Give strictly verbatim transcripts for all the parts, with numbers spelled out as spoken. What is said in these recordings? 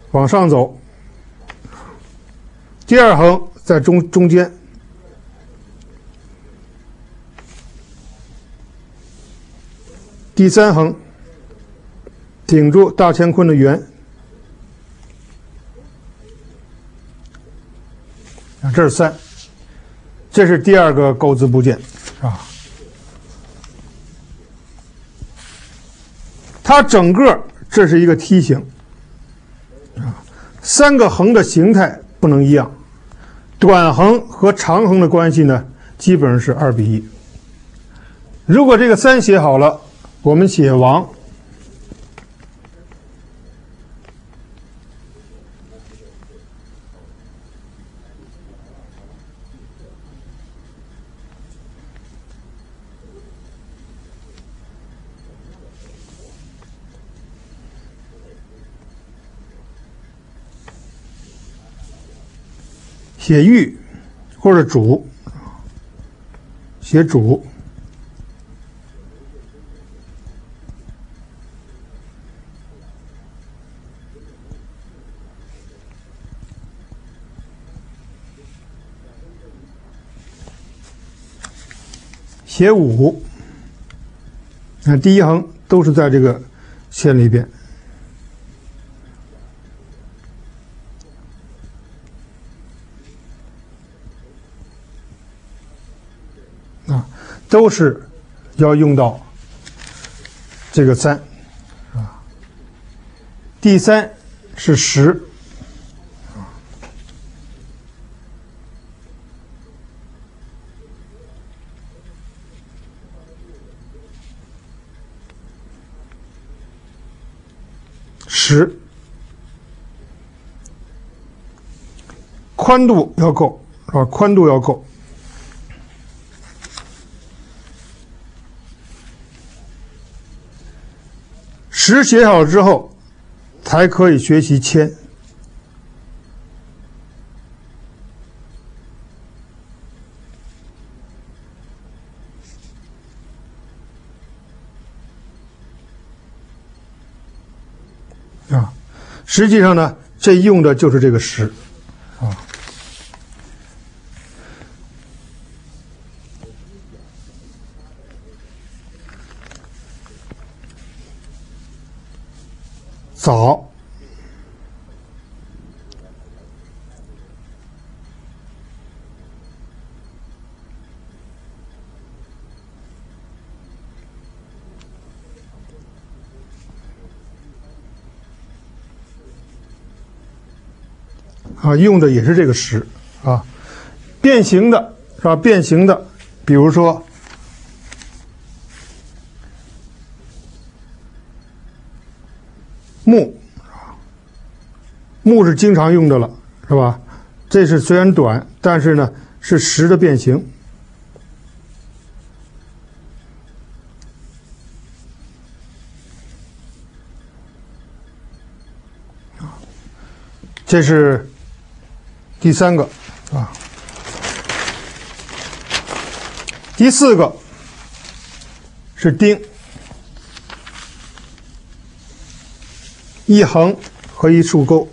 往上走，第二横在中中间，第三横顶住大乾坤的圆，啊，这是三，这是第二个钩子部件啊。它整个这是一个梯形啊，三个横的形态不能一样，短横和长横的关系呢，基本上是二比一。如果这个三写好了，我们写王，写玉或者主，写主，写武，那第一横都是在这个线里边。都是要用到这个三啊，第三是十，十，宽度要够是吧？宽度要够。十写好之后，才可以学习谦。啊，实际上呢，这用的就是这个十，啊。早，啊，用的也是这个十啊，变形的是吧？变形的，比如说木，木是经常用的了，是吧？这是虽然短，但是呢是十的变形。这是第三个啊，第四个是丁。一横和一竖钩，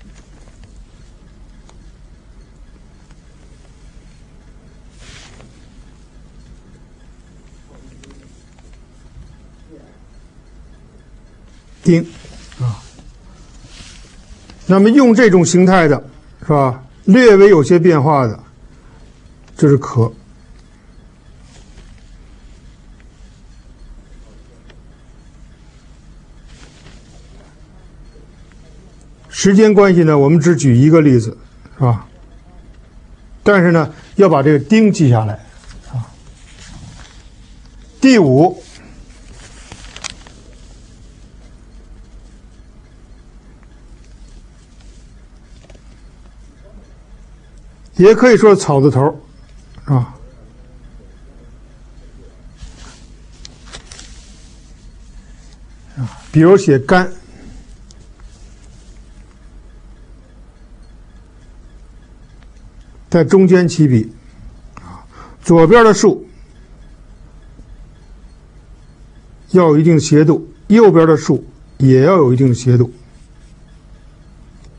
丁啊。那么用这种形态的是吧？略微有些变化的，这是可。时间关系呢，我们只举一个例子，是吧？但是呢，要把这个丁记下来啊。第五，也可以说是草字头，啊。啊，比如写干。在中间起笔，啊，左边的竖要有一定斜度，右边的竖也要有一定的斜度。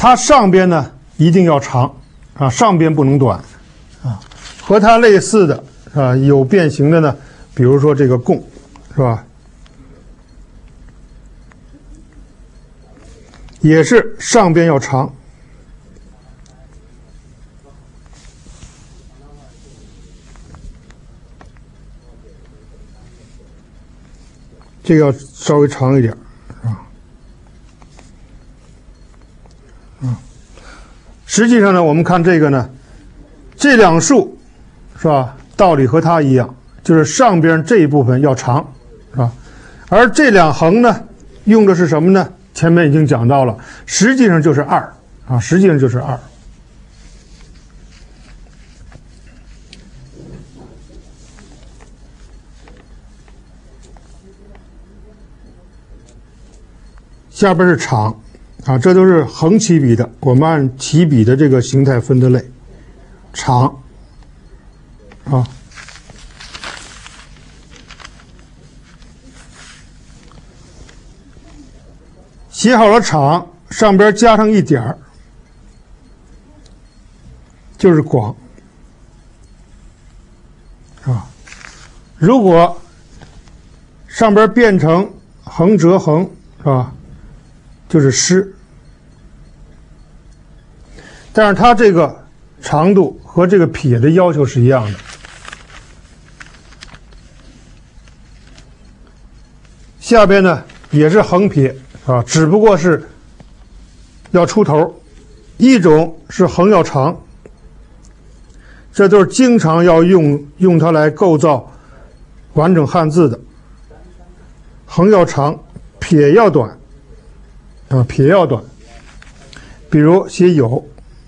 它上边呢一定要长啊，上边不能短啊。和它类似的啊，有变形的呢，比如说这个贡，是吧？也是上边要长。这个要稍微长一点，是吧？啊，实际上呢，我们看这个呢，这两竖，是吧？道理和它一样，就是上边这一部分要长，是吧？而这两横呢，用的是什么呢？前面已经讲到了，实际上就是二啊，实际上就是二。下边是长，啊，这都是横起笔的，我们按起笔的这个形态分的类，长，啊，写好了长，上边加上一点儿，就是广，啊，如果上边变成横折横，是吧？就是湿，但是它这个长度和这个撇的要求是一样的。下边呢也是横撇啊，只不过是要出头，一种是横要长，这都是经常要用用它来构造完整汉字的。横要长，撇要短。啊，撇要短，比如写有，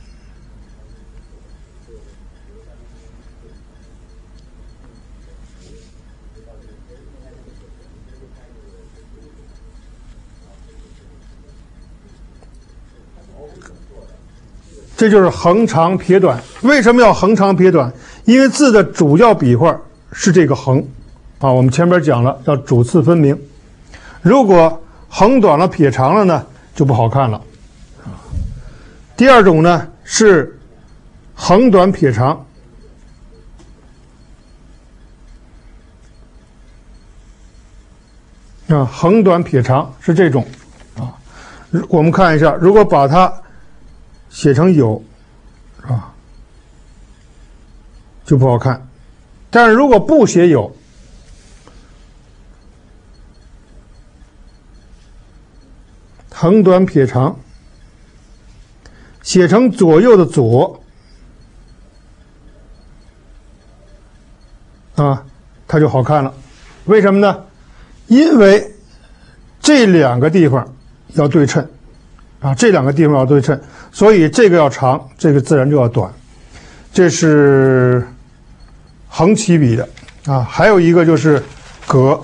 这就是横长撇短。为什么要横长撇短？因为字的主要笔画是这个横，啊，我们前面讲了，要主次分明。如果横短了撇长了呢，就不好看了。第二种呢是横短撇长，啊，横短撇长是这种啊。我们看一下，如果把它写成有，啊，就不好看。但是如果不写有，横短撇长，写成左右的左，啊，它就好看了。为什么呢？因为这两个地方要对称，啊，这两个地方要对称，所以这个要长，这个自然就要短。这是横起笔的啊，还有一个就是格。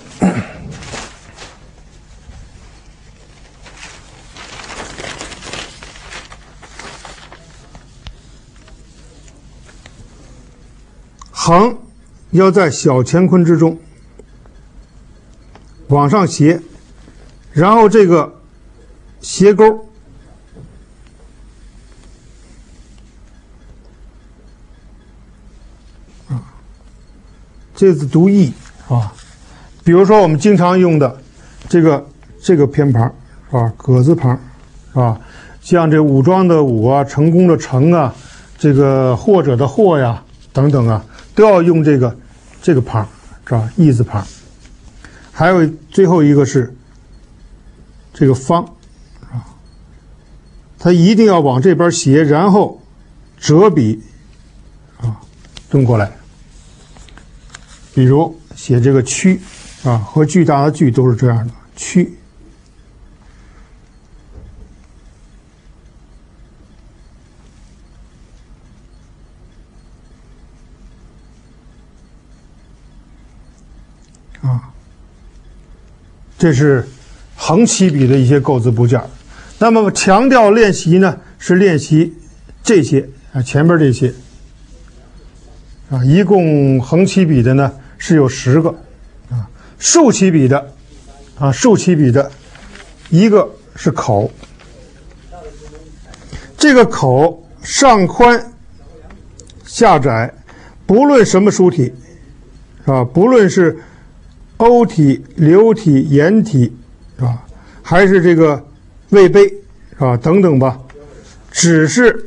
横要在小乾坤之中往上斜，然后这个斜钩啊，这字读义啊。比如说我们经常用的这个这个偏旁是吧？葛字旁是吧？像这武装的武啊，成功的成啊，这个或者的或呀等等啊。都要用这个这个旁，是吧？义字旁。还有最后一个是这个方，啊，它一定要往这边斜，然后折笔，啊，蹲过来。比如写这个区，啊，和巨大的巨都是这样的区。啊，这是横起笔的一些构字部件。那么强调练习呢，是练习这些啊，前边这些啊，一共横起笔的呢是有十个啊，竖起笔的啊，竖起笔的一个是口， 这个口上宽下窄，不论什么书体，是吧？不论是欧体、流体、颜体，是吧？还是这个魏碑，是吧？等等吧，只是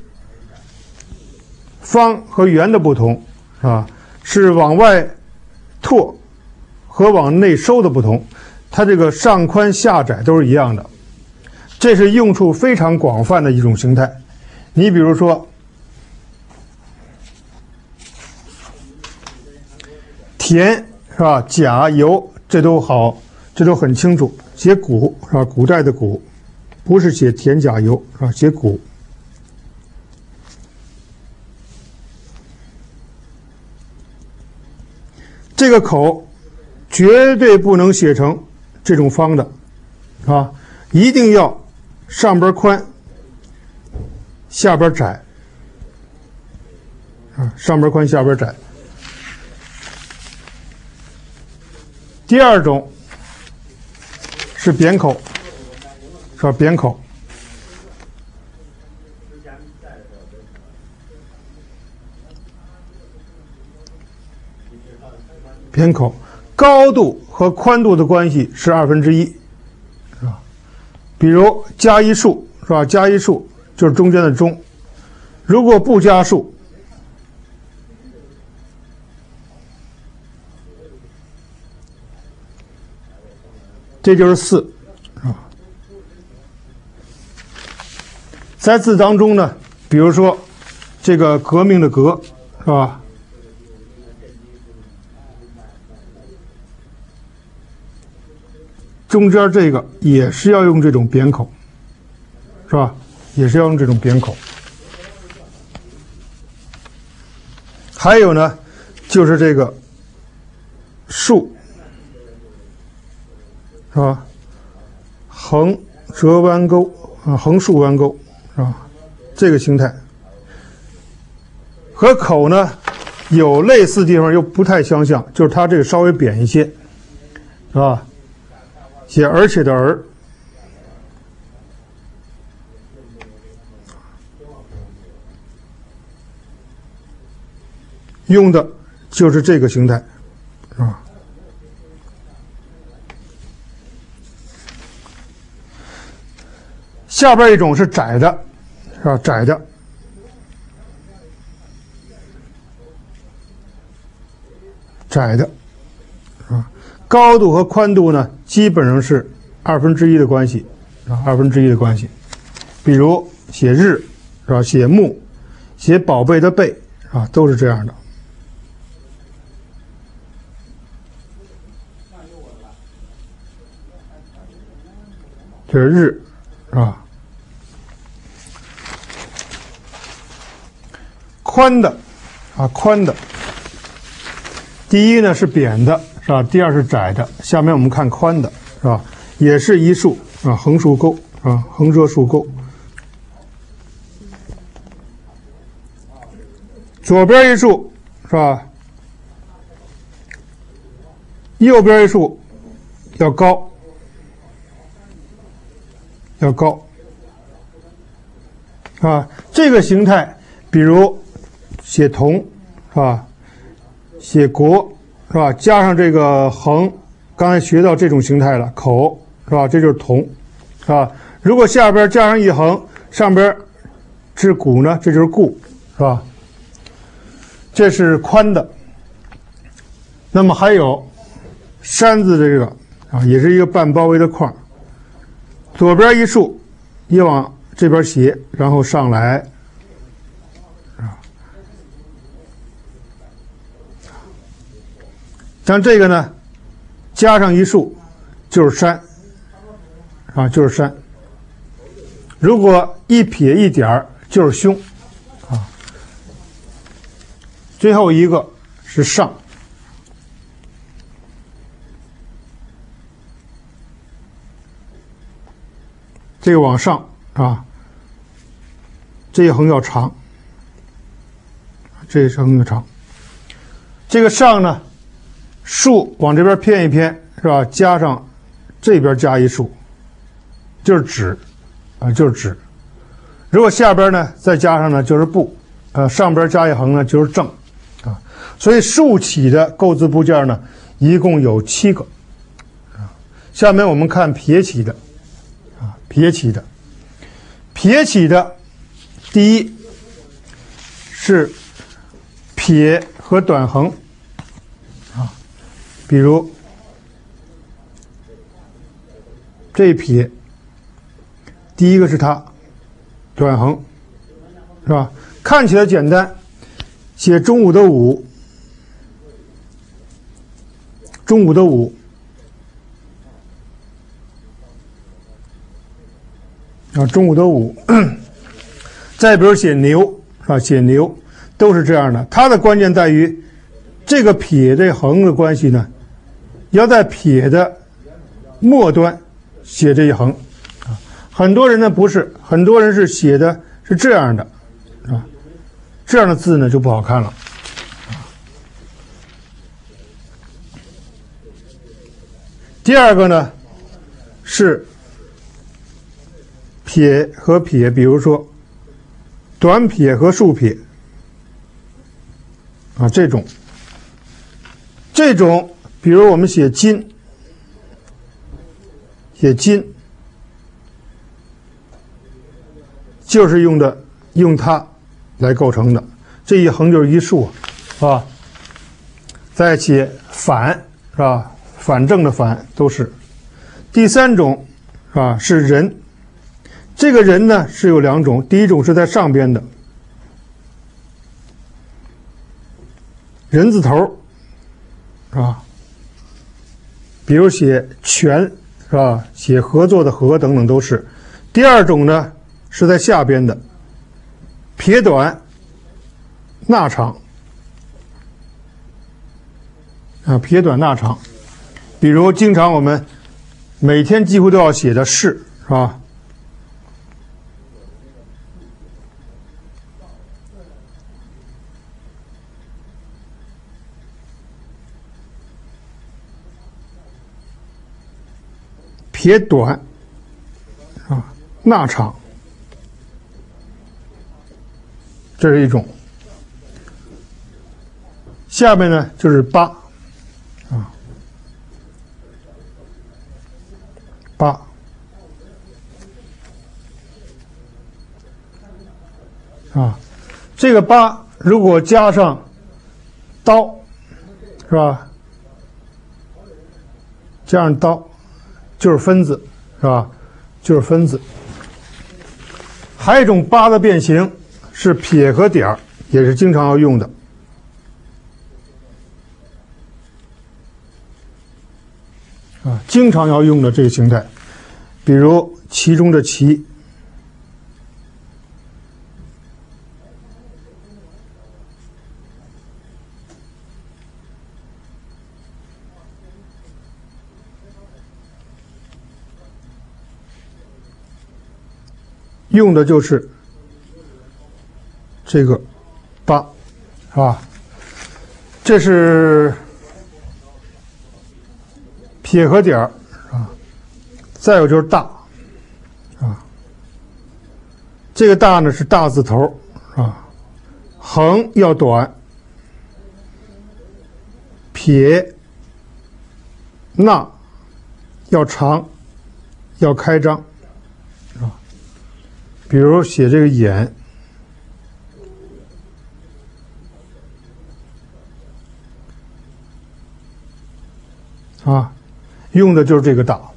方和圆的不同，是吧？是往外拓和往内收的不同，它这个上宽下窄都是一样的。这是用处非常广泛的一种形态。你比如说田，是吧？甲、酉，这都好，这都很清楚。写古，是吧？古代的古，不是写田甲酉，是吧？写古。这个口绝对不能写成这种方的，啊，一定要上边宽，下边窄，啊，上边宽，下边窄。第二种是扁口，是吧？扁口。扁口高度和宽度的关系是二分之一，是吧？比如加一竖，是吧？加一竖就是中间的中，如果不加竖，这就是四，啊。在字当中呢，比如说这个革命的革，是吧？中间这个也是要用这种扁口，是吧？也是要用这种扁口。还有呢，就是这个竖，是吧？横折弯钩啊，横竖弯钩，是吧？这个形态和口呢有类似地方，又不太相像，就是它这个稍微扁一些，是吧？写而且的而，用的就是这个形态，是吧？下边一种是窄的，是吧？窄的，窄的，是吧？高度和宽度呢，基本上是二分之一的关系，啊，二分之一的关系。比如写日，是吧？写木，写宝贝的贝，啊，都是这样的。这是日，是吧？宽的，啊，宽的。第一呢是扁的，是吧？第二是窄的。下面我们看宽的，是吧？也是一竖，啊，横竖钩，啊，横折竖钩。左边一竖，是吧？右边一竖要高，要高，啊，这个形态，比如写同，是吧？写国，是吧？加上这个横，刚才学到这种形态了，口，是吧？这就是同，是吧？如果下边加上一横，上边是古呢，这就是固，是吧？这是宽的。那么还有山字这个啊，也是一个半包围的框，左边一竖，也往这边斜，然后上来。像这个呢，加上一竖就是山，啊，就是山。如果一撇一点儿就是胸，啊。最后一个是上，这个往上啊，这一横要长，这一横要长。这个上呢？竖往这边偏一偏，是吧？加上这边加一竖，就是指，啊，就是指。 如果下边呢再加上呢就是部，呃，上边加一横呢就是正，啊，所以竖起的构字部件呢一共有七个。啊，下面我们看撇起的，啊，撇起的，撇起的，第一是撇和短横，啊，比如这一撇，第一个是它。短横是吧？看起来简单，写中午的午，中午的午啊，中午的午。再比如写牛是吧？写牛都是这样的。它的关键在于这个撇这横的关系呢，要在撇的末端写这一横。很多人呢不是，很多人是写的是这样的，啊，这样的字呢就不好看了。第二个呢是撇和撇，比如说短撇和竖撇，啊，这种，这种，比如我们写金，写金。就是用的用它来构成的，这一横就是一竖，是吧？再写反，是吧？反正的反都是。第三种是吧？是人，这个人呢是有两种，第一种是在上边的人字头，是吧？比如写全，是吧？写合作的合等等都是。第二种呢？是在下边的撇短捺长啊，撇短捺长，比如经常我们每天几乎都要写的是，是吧？撇短啊，捺长。这是一种，下面呢就是八，啊，八，啊，这个八如果加上刀，是吧？加上刀就是分字，是吧？就是分字。还有一种八的变形。是撇和点儿，也是经常要用的。啊，经常要用的这个形态，比如其中的其，用的就是这个八，是吧？这是撇和点儿，啊，再有就是大，啊，这个大呢是大字头，啊，横要短，撇捺要长，要开张，啊，比如写这个眼。啊，用的就是这个大。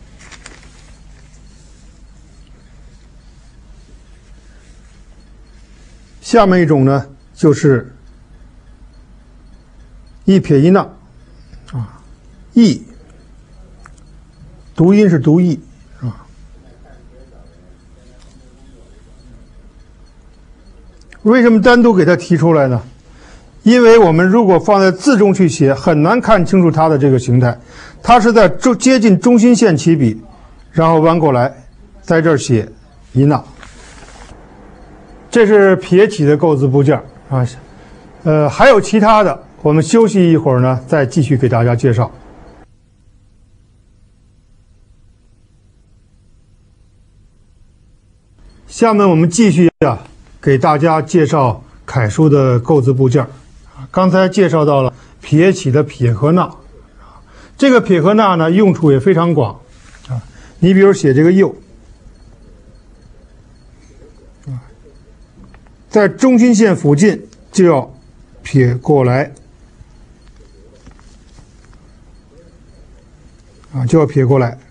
下面一种呢，就是一撇一捺，啊，义，读音是读义，啊。为什么单独给它提出来呢？因为我们如果放在字中去写，很难看清楚它的这个形态。它是在中接近中心线起笔，然后弯过来，在这儿写一捺。这是撇起的构字部件啊，呃，还有其他的，我们休息一会儿呢，再继续给大家介绍。 下面我们继续啊，给大家介绍楷书的构字部件。刚才介绍到了撇起的撇和捺，这个撇和捺呢，用处也非常广啊。你比如写这个右，在中心线附近就要撇过来啊，就要撇过来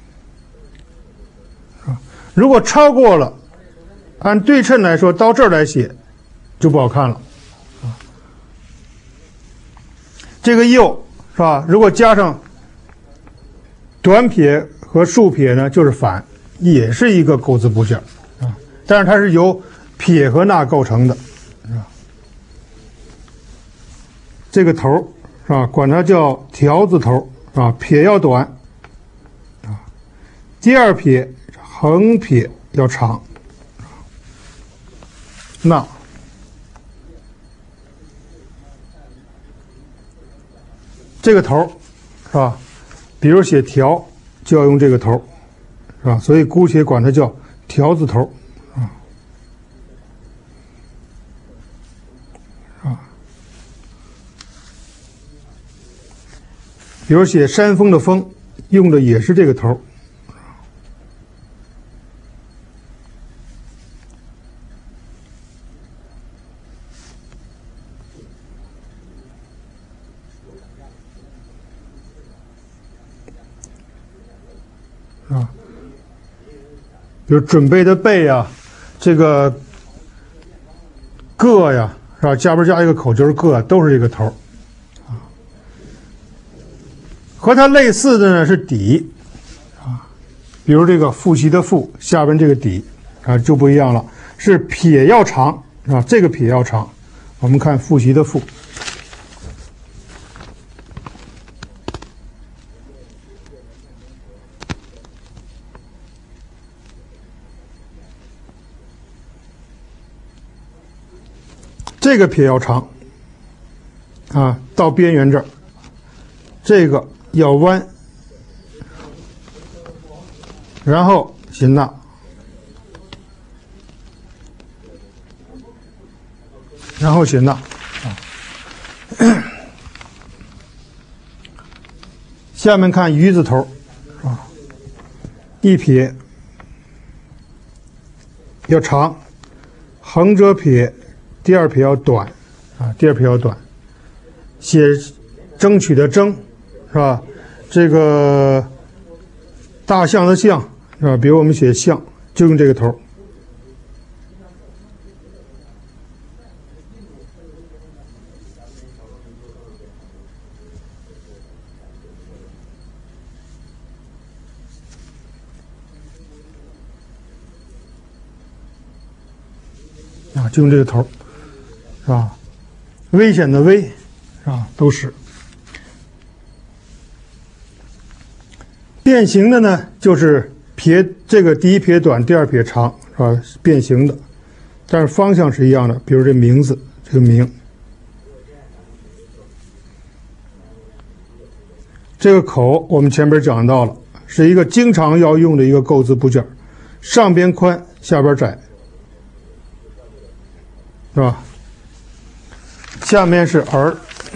啊。如果超过了，按对称来说，到这儿来写就不好看了啊。这个右是吧？如果加上短撇和竖撇呢，就是反，也是一个构字部件啊。但是它是由撇和捺构成的，是吧？这个头是吧？管它叫条字头啊，撇要短啊，第二撇横撇要长。捺这个头是吧？比如写条就要用这个头，是吧？所以姑且管它叫条字头啊啊。比如写山峰的峰，用的也是这个头。啊，比如准备的备呀，这个个呀，是吧？加边加一个口就是个，都是这个头啊。和它类似的呢是底啊，比如这个复习的复下边这个底啊就不一样了，是撇要长啊，这个撇要长。我们看复习的复。这个撇要长啊，到边缘这儿，这个要弯，然后写捺，然后写捺啊。下面看鱼字头啊，一撇要长，横着撇。第二撇要短，啊，第二撇要短。写争取的争，是吧？这个大象的象，是吧？比如我们写象，就用这个头。啊，就用这个头。是吧？危险的危，是吧？都是。变形的呢，就是撇这个第一撇短，第二撇长，是吧？变形的，但是方向是一样的。比如这名字，这个名，这个口，我们前边讲到了，是一个经常要用的一个构字部件，上边宽，下边窄，是吧？下面是儿，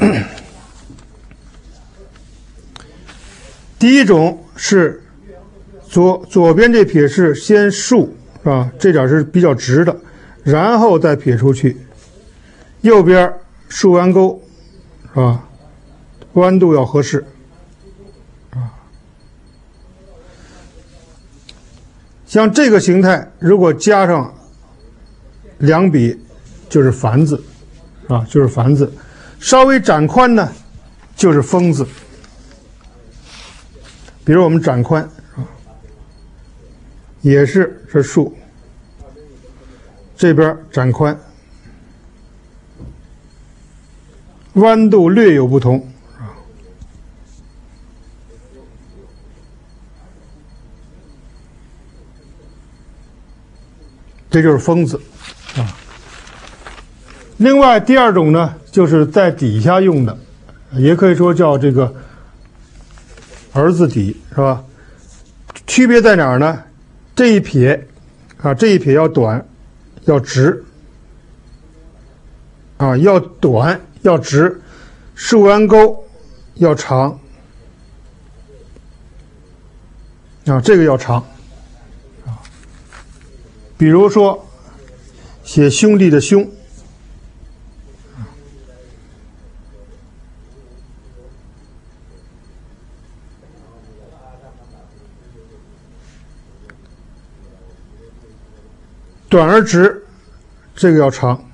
第一种是左左边这撇是先竖，是吧？这点是比较直的，然后再撇出去。右边竖弯钩，是吧？弯度要合适，啊。像这个形态，如果加上两笔，就是繁字。啊，就是繁字，稍微展宽呢，就是丰字。比如我们展宽啊，也是是竖，这边展宽，弯度略有不同啊。这就是丰字啊。另外，第二种呢，就是在底下用的，也可以说叫这个儿字底，是吧？区别在哪儿呢？这一撇啊，这一撇要短，要直，啊，要短要直，竖弯钩要长，啊，这个要长，啊，比如说写兄弟的兄。短而直，这个要长。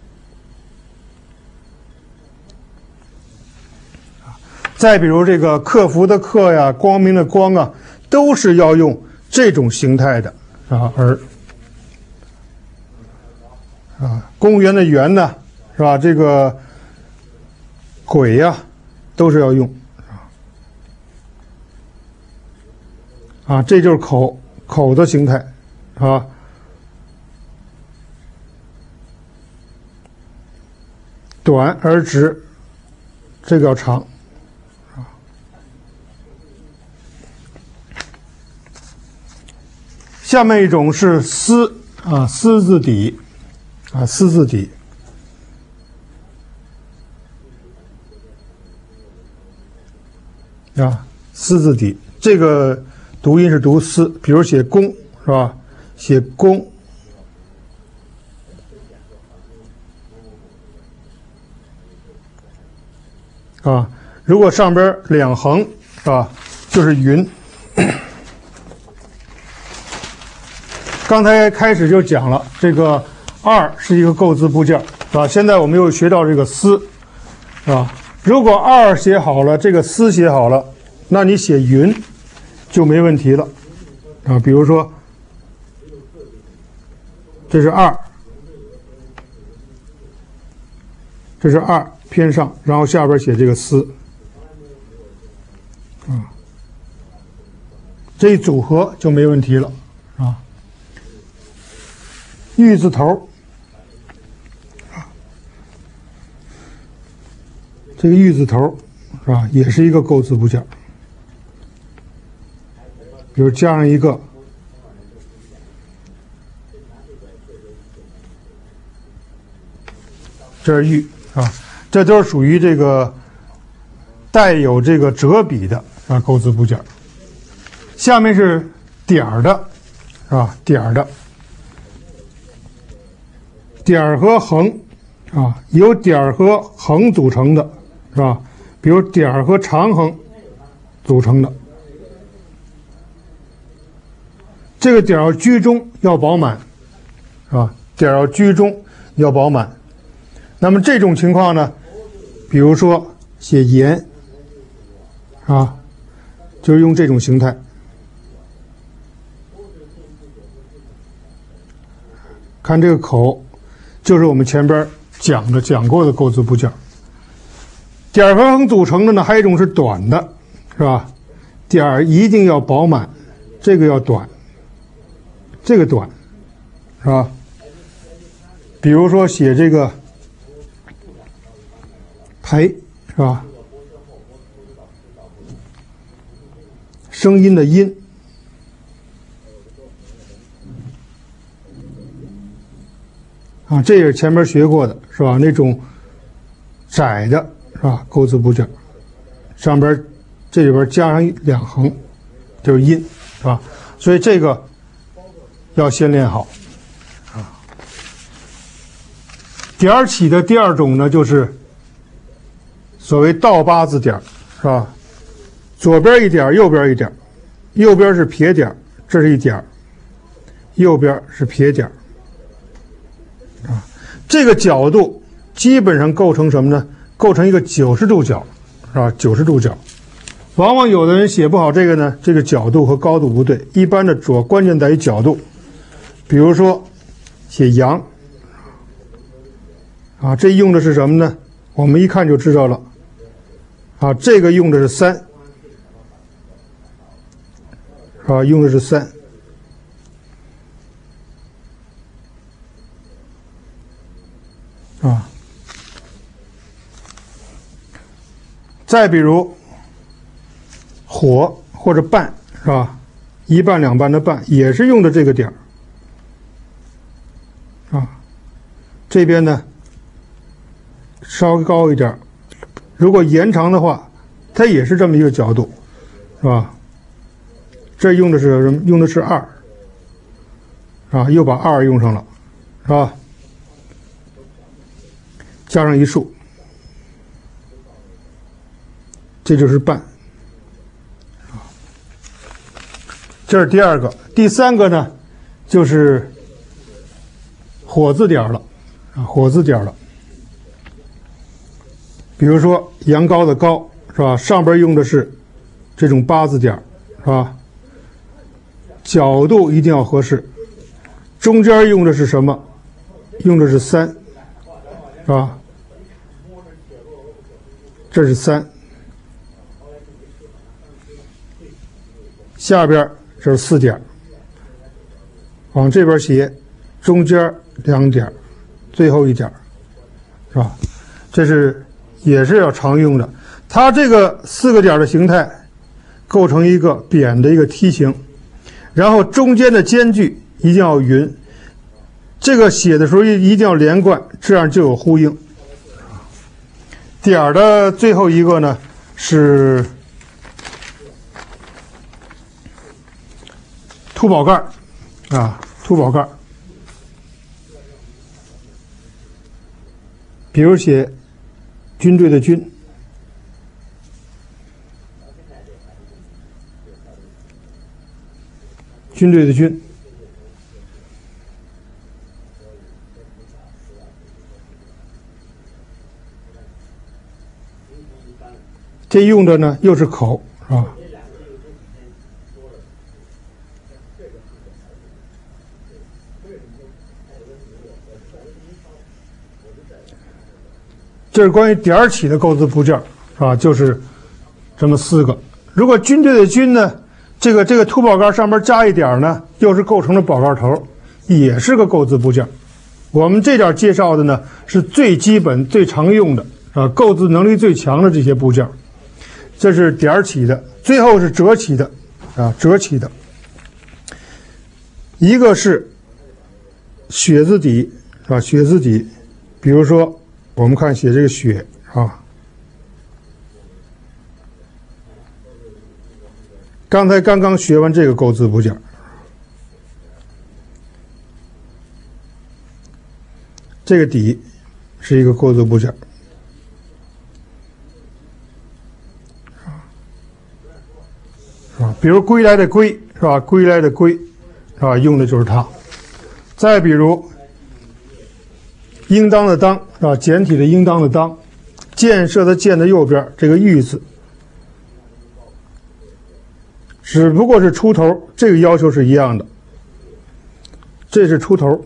再比如这个克服的克呀，光明的光啊，都是要用这种形态的啊。而啊，公务员的员呢，是吧？这个鬼呀，都是要用啊。啊，这就是口口的形态啊。短而直，这个要长，啊。下面一种是丝啊，丝字底，啊，丝字底，啊，丝字底，这个读音是读丝，比如写公是吧？写公。啊，如果上边两横是吧，就是云。刚才开始就讲了，这个二是一个构字部件，是吧？现在我们又学到这个丝，是吧？如果二写好了，这个丝写好了，那你写云就没问题了，啊，比如说这是二，这是二。偏上，然后下边写这个丝，啊，这一组合就没问题了，啊。玉字头，啊，这个玉字头是吧，也是一个构字部件，比如加上一个这是玉啊。这都是属于这个带有这个折笔的啊构字部件。下面是点儿的，是吧？点儿的，点儿和横啊，由点儿和横组成的，是吧？比如点儿和长横组成的。这个点儿要居中，要饱满，是吧？点儿要居中，要饱满。那么这种情况呢？比如说写言啊，就是用这种形态。看这个口，就是我们前边讲的讲过的构字部件。点儿和横组成的呢，还有一种是短的，是吧？点儿一定要饱满，这个要短，这个短，是吧？比如说写这个陪，是吧？声音的音，啊，这也是前面学过的，是吧？那种窄的，是吧？构字部件，上边这里边加上两横，就是音，是吧？所以这个要先练好，啊。点儿起的第二种呢，就是所谓倒八字点，是吧？左边一点，右边一点，右边是撇点，这是一点，右边是撇点，啊，这个角度基本上构成什么呢？构成一个九十度角，是吧？九十度角，往往有的人写不好这个呢，这个角度和高度不对。一般的主要关键在于角度，比如说写阳，啊，这用的是什么呢？我们一看就知道了，啊，这个用的是三。啊，用的是三，啊，再比如火或者半，是吧？一半两半的半也是用的这个点儿， 啊，这边呢稍微高一点，如果延长的话，它也是这么一个角度，是吧？这用的是什么？用的是二，啊，又把二用上了，是吧？加上一竖，这就是半。啊，这是第二个，第三个呢，就是火字点了，啊，火字点了。比如说羊羔的羔，是吧？上边用的是这种八字点，是吧？角度一定要合适。中间用的是什么？用的是三，是吧？这是三。下边这是四点，往这边斜，中间两点，最后一点，是吧？这是也是要常用的。它这个四个点的形态构成一个扁的一个梯形，然后中间的间距一定要匀，这个写的时候一定要连贯，这样就有呼应。点儿的最后一个呢是凸宝盖啊，凸宝盖。比如写军队的军，军队的军，这用的呢又是口，是吧？这是关于点儿起的构字部件，是吧？就是这么四个。如果军队的军呢，这个这个凸宝盖上面加一点呢，又是构成了宝盖头，也是个构字部件。我们这点介绍的呢，是最基本、最常用的啊，构字能力最强的这些部件。这是点儿起的，最后是折起的啊，折起的。一个是血字底，是吧？血字底，比如说我们看写这个血啊，刚才刚刚学完这个构字部件，这个底是一个构字部件。是吧？比如归来的归，是吧？归来的归，是吧？用的就是它。再比如应当的当，是吧？简体的应当的当，建设的建的右边这个玉字，只不过是出头，这个要求是一样的。这是出头。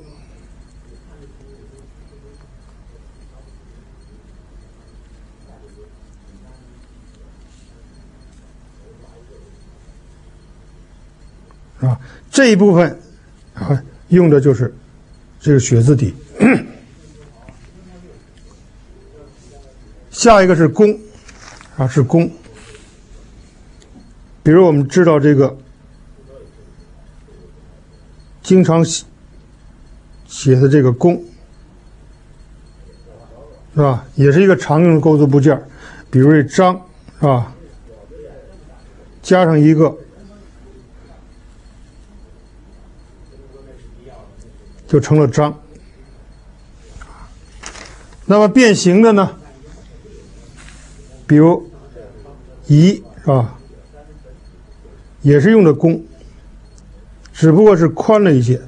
啊，这一部分啊，用的就是这个血字底。下一个是弓，啊，是弓。比如我们知道这个经常写的这个弓，是吧？也是一个常用的构字部件。比如这章，是吧？加上一个。就成了章。那么变形的呢，比如夷，是吧？也是用的弓，只不过是宽了一些。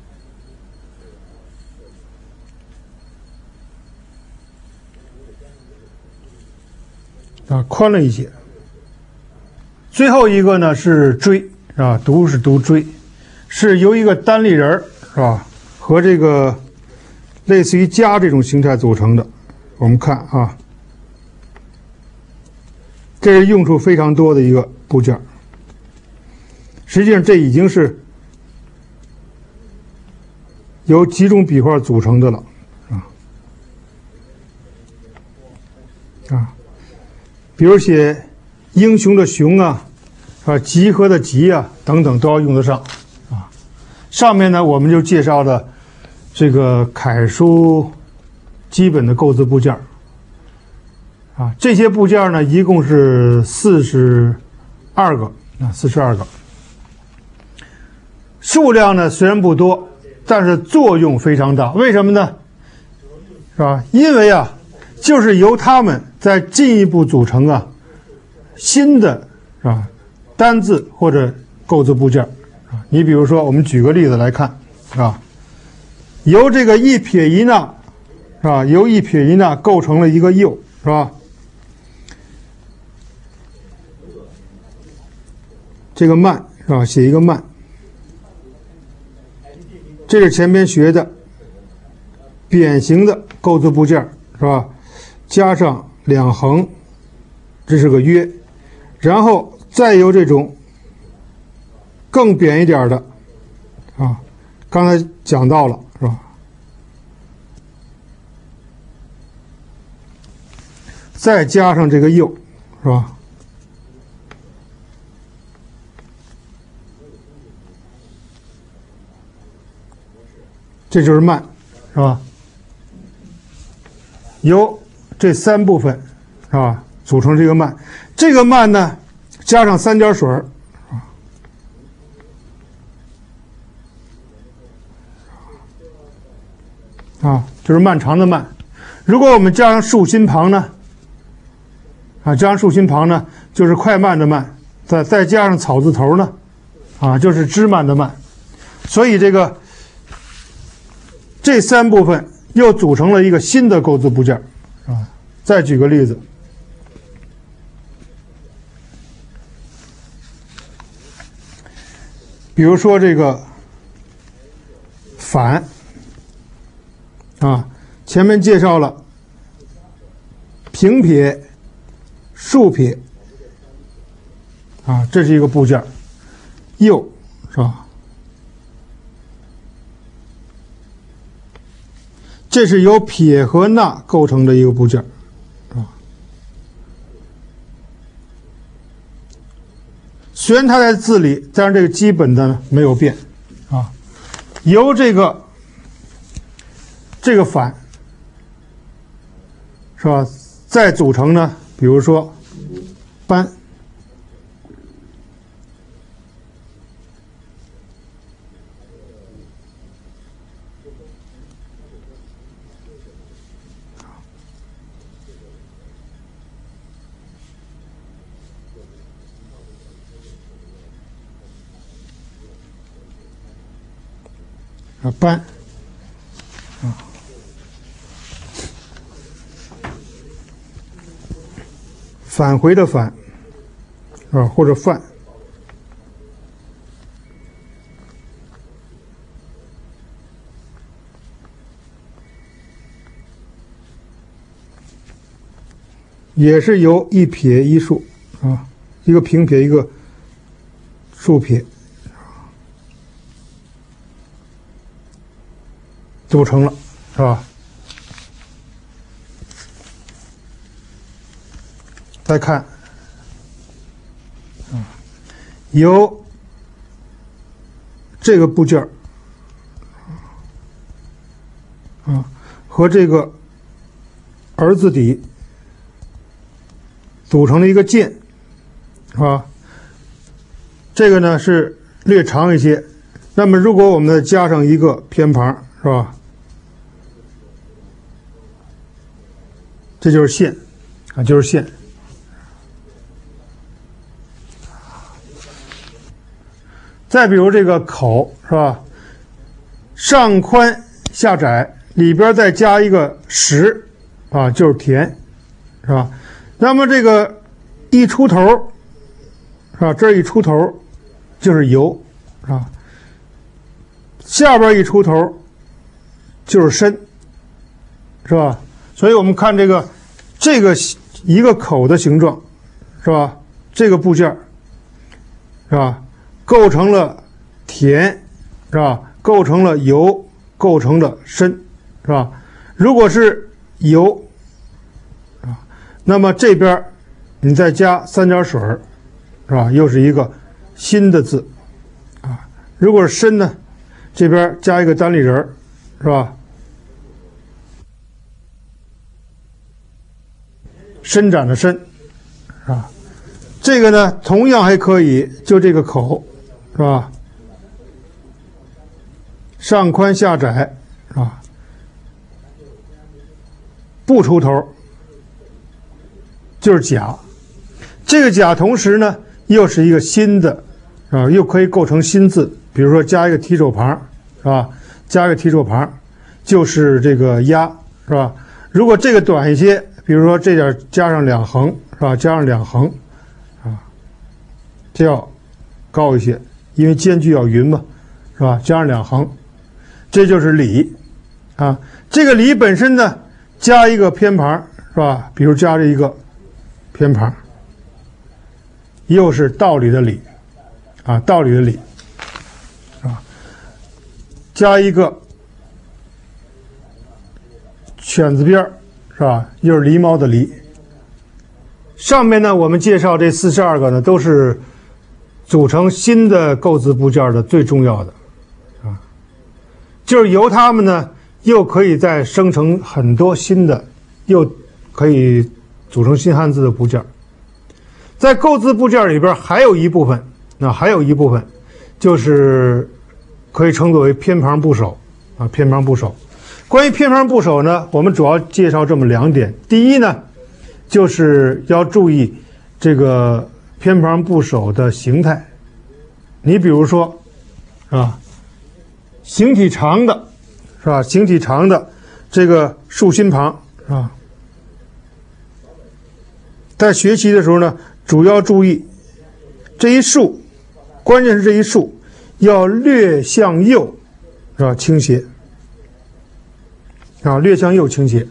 啊，宽了一些。最后一个呢是锥，是吧？读是读锥，是由一个单立人，是吧？和这个类似于家这种形态组成的。我们看啊，这是用处非常多的一个部件。实际上这已经是由几种笔画组成的了啊啊，比如写英雄的雄啊，啊，集合的集啊等等都要用得上啊。上面呢我们就介绍了这个楷书基本的构字部件啊，这些部件呢，一共是四十二个啊，四十二个。数量呢虽然不多，但是作用非常大。为什么呢？是吧？因为啊，就是由它们再进一步组成啊新的是吧单字或者构字部件啊。你比如说，我们举个例子来看啊，由这个一撇一捺是吧？由一撇一捺构成了一个又，是吧？这个慢是吧？写一个慢。这是前边学的扁形的构字部件是吧？加上两横，这是个约，然后再由这种更扁一点的啊，刚才讲到了是吧？再加上这个又是吧？这就是慢，是吧？由这三部分，是吧，组成这个慢。这个慢呢，加上三点水儿，啊，就是漫长的漫。如果我们加上竖心旁呢，啊，加上竖心旁呢，就是快慢的慢。再再加上草字头呢，啊，就是枝蔓的蔓。所以这个。这三部分又组成了一个新的构字部件啊。再举个例子，比如说这个反啊，前面介绍了平撇、竖撇啊，这是一个部件，又是吧？这是由撇和捺构成的一个部件，啊。虽然它在字里，但是这个基本的没有变，啊。由这个这个反是吧，再组成呢，比如说斑。啊，斑，啊，返回的返，啊，或者犯，也是由一撇一竖啊，一个平撇，一个竖撇。组成了，是吧？再看，啊，由这个部件啊和这个儿字底组成了一个剑，是吧？这个呢是略长一些。那么如果我们再加上一个偏旁，是吧？这就是线，啊，就是线。再比如这个口，是吧？上宽下窄，里边再加一个实，啊，就是田，是吧？那么这个一出头，是吧？这一出头就是油，是吧？下边一出头就是身，是吧？所以我们看这个这个一个口的形状，是吧？这个部件是吧？构成了田，是吧？构成了油，构成了身，是吧？如果是油啊，那么这边你再加三点水，是吧？又是一个新的字啊。如果是身呢，这边加一个单立人， 是吧？伸展的伸，是吧？这个呢，同样还可以，就这个口，是吧？上宽下窄，是吧？不出头，就是甲。这个甲同时呢，又是一个新的，啊，又可以构成新字，比如说加一个提手旁，是吧？加一个提手旁，就是这个鸭，是吧？如果这个短一些，比如说这点加上两横，是吧？加上两横，啊，这要高一些，因为间距要匀嘛，是吧？加上两横，这就是理，啊，这个理本身呢，加一个偏旁，是吧？比如加这一个偏旁，又是道理的理，啊，道理的理，啊，加一个犬字边，是吧？又是狸猫的狸。上面呢，我们介绍这四十二个呢，都是组成新的构字部件的最重要的，啊，就是由它们呢，又可以再生成很多新的，又可以组成新汉字的部件。在构字部件里边，还有一部分，那还有一部分，就是可以称作为偏旁部首，啊，偏旁部首。关于偏旁部首呢，我们主要介绍这么两点。第一呢，就是要注意这个偏旁部首的形态。你比如说，啊，形体长的，是吧？形体长的这个竖心旁，是吧？在学习的时候呢，主要注意这一竖，关键是这一竖要略向右，是吧？倾斜。啊，略向右倾斜。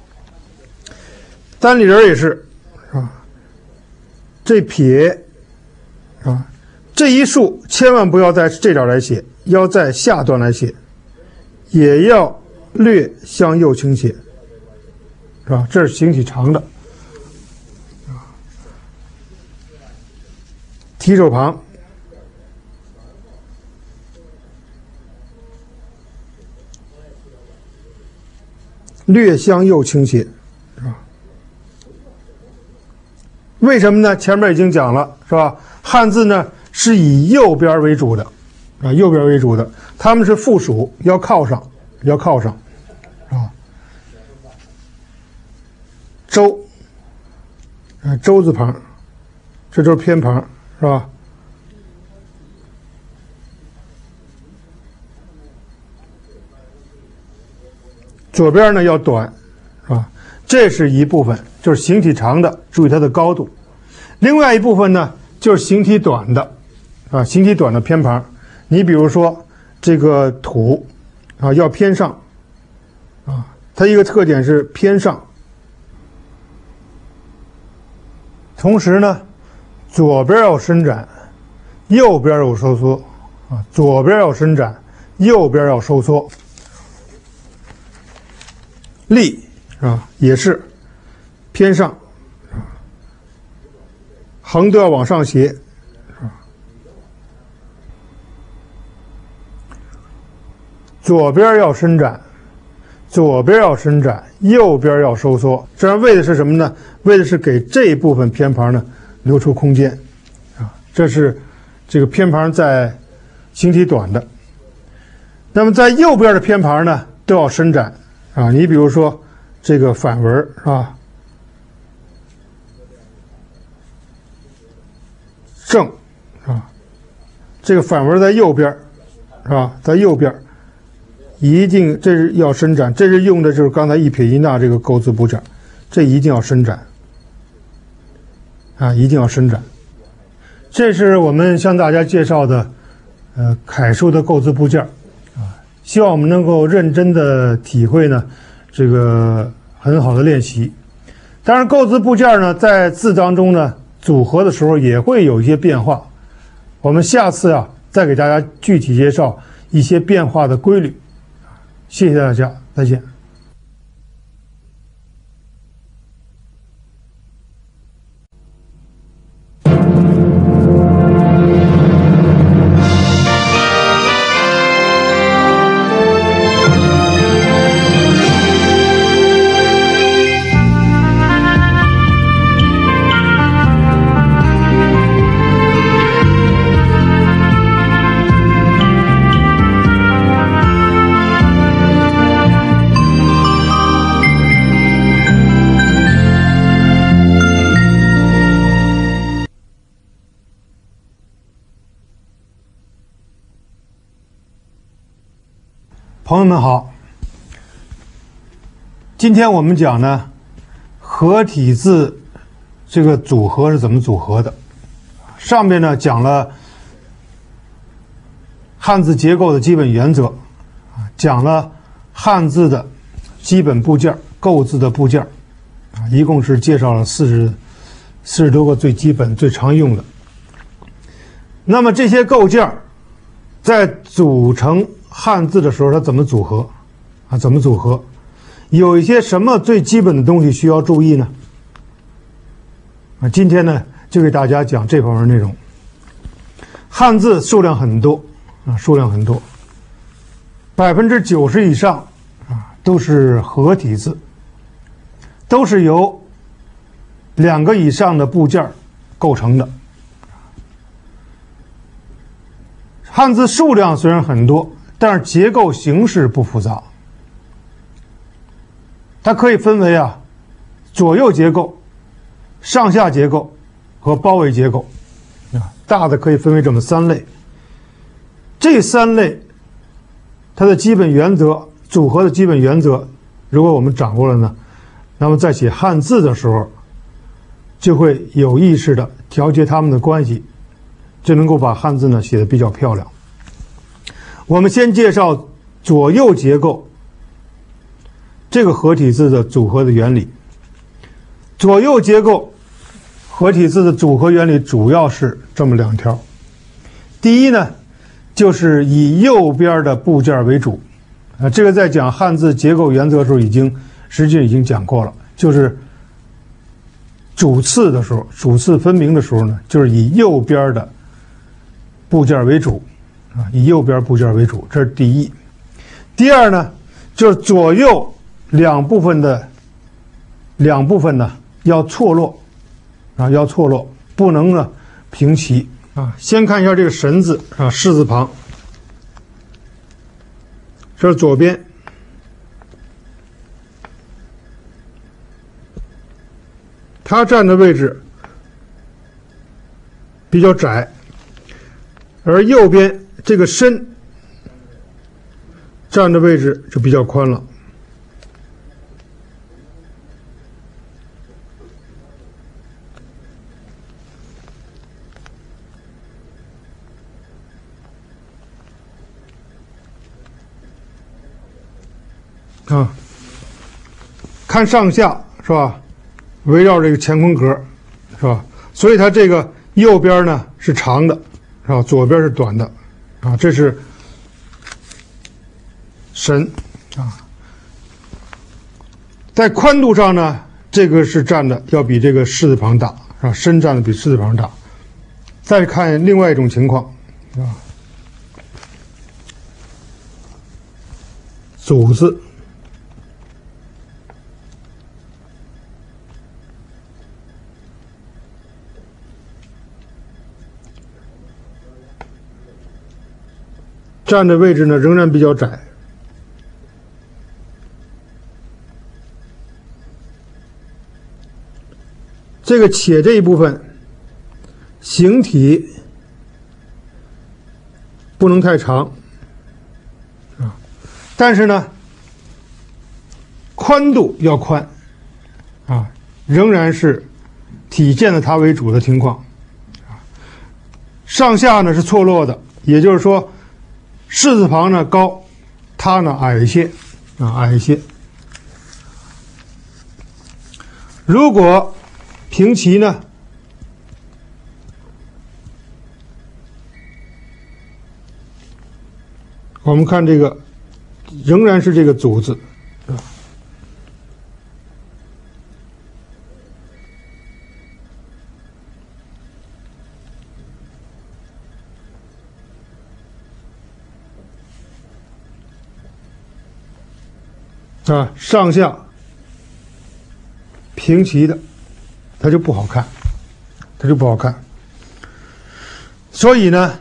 单立人也是，是吧？这撇，啊，这一竖千万不要在这点来写，要在下端来写，也要略向右倾斜，是吧？这是形体长的。提手旁，略向右倾斜，是吧？为什么呢？前面已经讲了，是吧？汉字呢是以右边为主的，啊，右边为主的，它们是附属，要靠上，要靠上，啊。周，啊，周字旁，这就是偏旁，是吧？左边呢要短，是吧？这是一部分，就是形体长的，注意它的高度。另外一部分呢，就是形体短的，啊，形体短的偏旁。你比如说这个土，啊，要偏上，啊，它一个特点是偏上。同时呢，左边要伸展，右边要收缩，啊，左边要伸展，右边要收缩。立，是吧？也是偏上，横都要往上斜，是吧？左边要伸展，左边要伸展，右边要收缩。这样为的是什么呢？为的是给这一部分偏旁呢留出空间，啊，这是这个偏旁在形体短的。那么在右边的偏旁呢，都要伸展。啊，你比如说这个反文是吧？正，啊，这个反文在右边，是吧？在右边，一定这是要伸展，这是用的就是刚才一撇一捺这个构字部件，这一定要伸展，啊，一定要伸展。这是我们向大家介绍的，呃，楷书的构字部件。希望我们能够认真的体会呢，这个很好的练习。当然，构字部件呢，在字当中呢，组合的时候也会有一些变化。我们下次啊，再给大家具体介绍一些变化的规律。谢谢大家，再见。 朋友们好，今天我们讲呢，合体字这个组合是怎么组合的。上面呢讲了汉字结构的基本原则，讲了汉字的基本部件、构字的部件，啊，一共是介绍了四十四十多个最基本、最常用的。那么这些构件在组成汉字的时候，它怎么组合？啊，怎么组合？有一些什么最基本的东西需要注意呢？啊，今天呢就给大家讲这方面内容。汉字数量很多啊，数量很多，百分之九十以上啊都是合体字，都是由两个以上的部件构成的。汉字数量虽然很多，但是结构形式不复杂。它可以分为啊左右结构、上下结构和包围结构啊，大的可以分为这么三类。这三类它的基本原则、组合的基本原则，如果我们掌握了呢，那么在写汉字的时候，就会有意识的调节它们的关系，就能够把汉字呢写得比较漂亮。我们先介绍左右结构这个合体字的组合的原理。左右结构合体字的组合原理主要是这么两条。第一呢，就是以右边的部件为主，啊，这个在讲汉字结构原则的时候已经实际已经讲过了，就是主次的时候，主次分明的时候呢，就是以右边的部件为主，啊，以右边部件为主，这是第一。第二呢，就是左右两部分的两部分呢要错落，啊，要错落，不能呢平齐啊。先看一下这个神字啊，士字旁，这是左边，它站的位置比较窄，而右边这个身站的位置就比较宽了。啊，看上下是吧？围绕这个乾坤格是吧？所以它这个右边呢是长的，是吧？左边是短的，啊，这是神啊。在宽度上呢，这个是占的要比这个士字旁大，是吧？身占的比士字旁大。再看另外一种情况，啊，祖字。站的位置呢仍然比较窄，这个且这一部分形体不能太长啊，但是呢宽度要宽啊，仍然是体现了它为主的情况啊。上下呢是错落的，也就是说士字旁呢高，它呢矮一些啊，矮一些。如果平齐呢，我们看这个仍然是这个祖字啊，啊，上下平齐的，它就不好看，它就不好看。所以呢，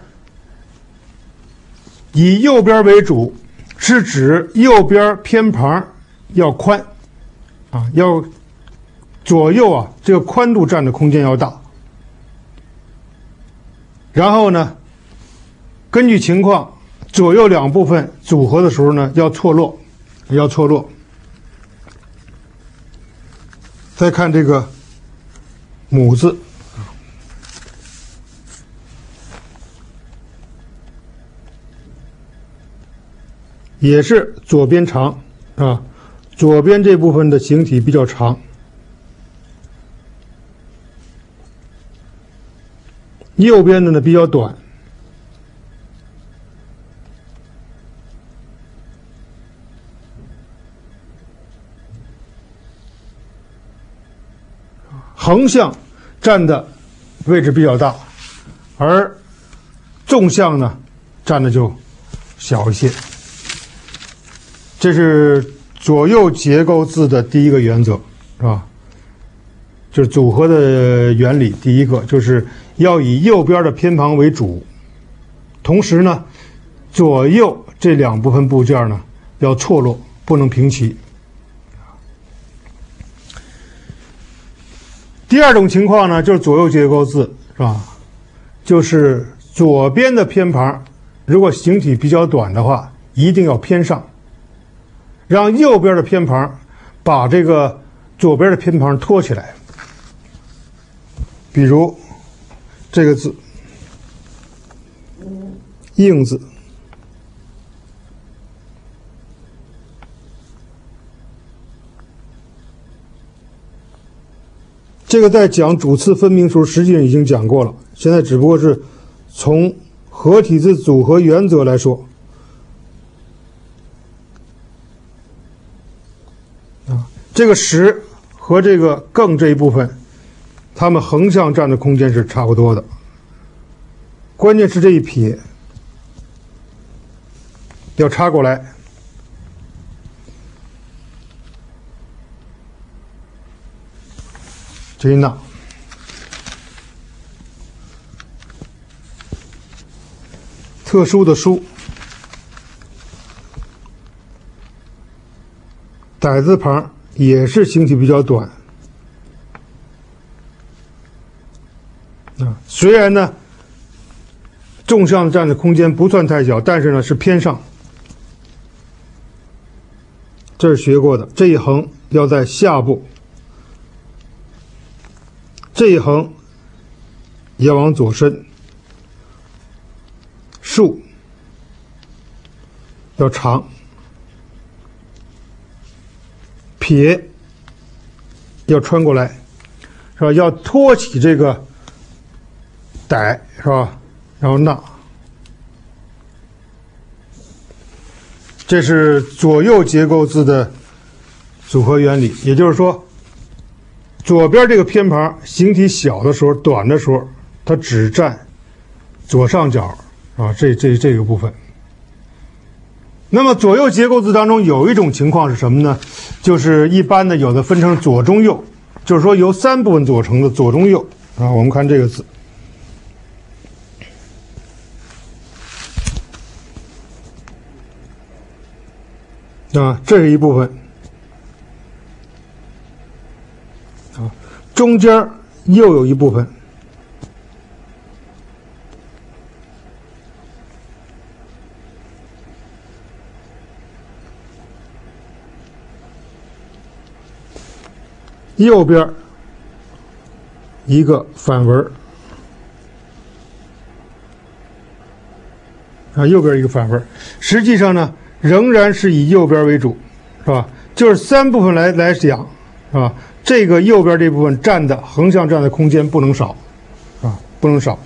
以右边为主，是指右边偏旁要宽，啊，要左右啊这个宽度占的空间要大。然后呢，根据情况左右两部分组合的时候呢，要错落，要错落。再看这个母字，也是左边长啊，左边这部分的形体比较长，右边的呢比较短。横向占的位置比较大，而纵向呢占的就小一些。这是左右结构字的第一个原则，是吧？就是组合的原理。第一个就是要以右边的偏旁为主，同时呢，左右这两部分部件呢要错落，不能平齐。第二种情况呢，就是左右结构字，是吧？就是左边的偏旁，如果形体比较短的话，一定要偏上，让右边的偏旁把这个左边的偏旁托起来。比如这个字“应”字，这个在讲主次分明时候，实际上已经讲过了。现在只不过是从合体字组合原则来说，啊，这个实和这个更这一部分，它们横向占的空间是差不多的。关键是这一撇要插过来。这一捺，特殊的殊，歹字旁也是形体比较短啊，虽然呢纵向占的空间不算太小，但是呢是偏上。这是学过的，这一横要在下部。这一横也往左伸，竖要长，撇要穿过来，是吧？要托起这个歹，是吧？然后捺，这是左右结构字的组合原理，也就是说。左边这个偏旁形体小的时候、短的时候，它只占左上角啊，这这这个部分。那么左右结构字当中有一种情况是什么呢？就是一般的有的分成左中右，就是说由三部分组成的左中右啊。我们看这个字啊，这是一部分。中间又有一部分，右边一个反文啊，右边一个反文，实际上呢，仍然是以右边为主，是吧？就是三部分来来讲，是吧？这个右边这部分占的横向占的空间不能少，啊，不能少。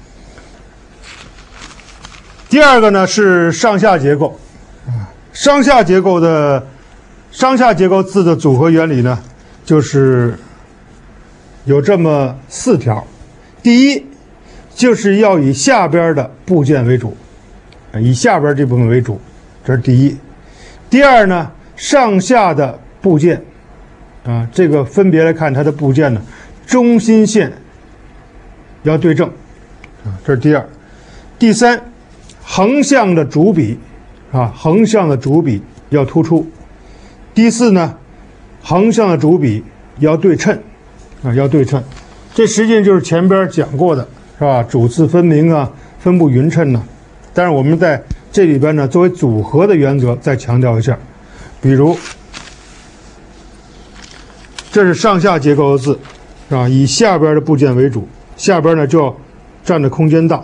第二个呢是上下结构，啊，上下结构的上下结构字的组合原理呢，就是有这么四条。第一，就是要以下边的部件为主，以下边这部分为主，这是第一。第二呢，上下的部件。啊，这个分别来看它的部件呢，中心线要对正，啊，这是第二。第三，横向的主笔，啊，横向的主笔要突出。第四呢，横向的主笔要对称，啊，要对称。这实际上就是前边讲过的，是吧？主次分明啊，分布匀称呢。但是我们在这里边呢，作为组合的原则再强调一下，比如这是上下结构的字，是吧？以下边的部件为主，下边呢就要占的空间大。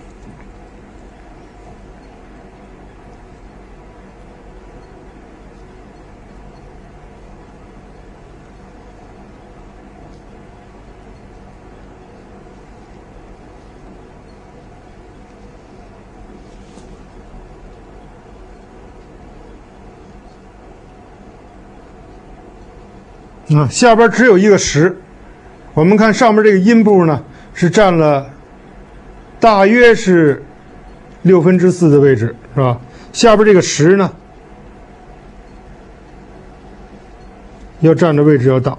啊，下边只有一个十，我们看上面这个阴部呢是占了大约是六分之四的位置，是吧？下边这个十呢要占的位置要大。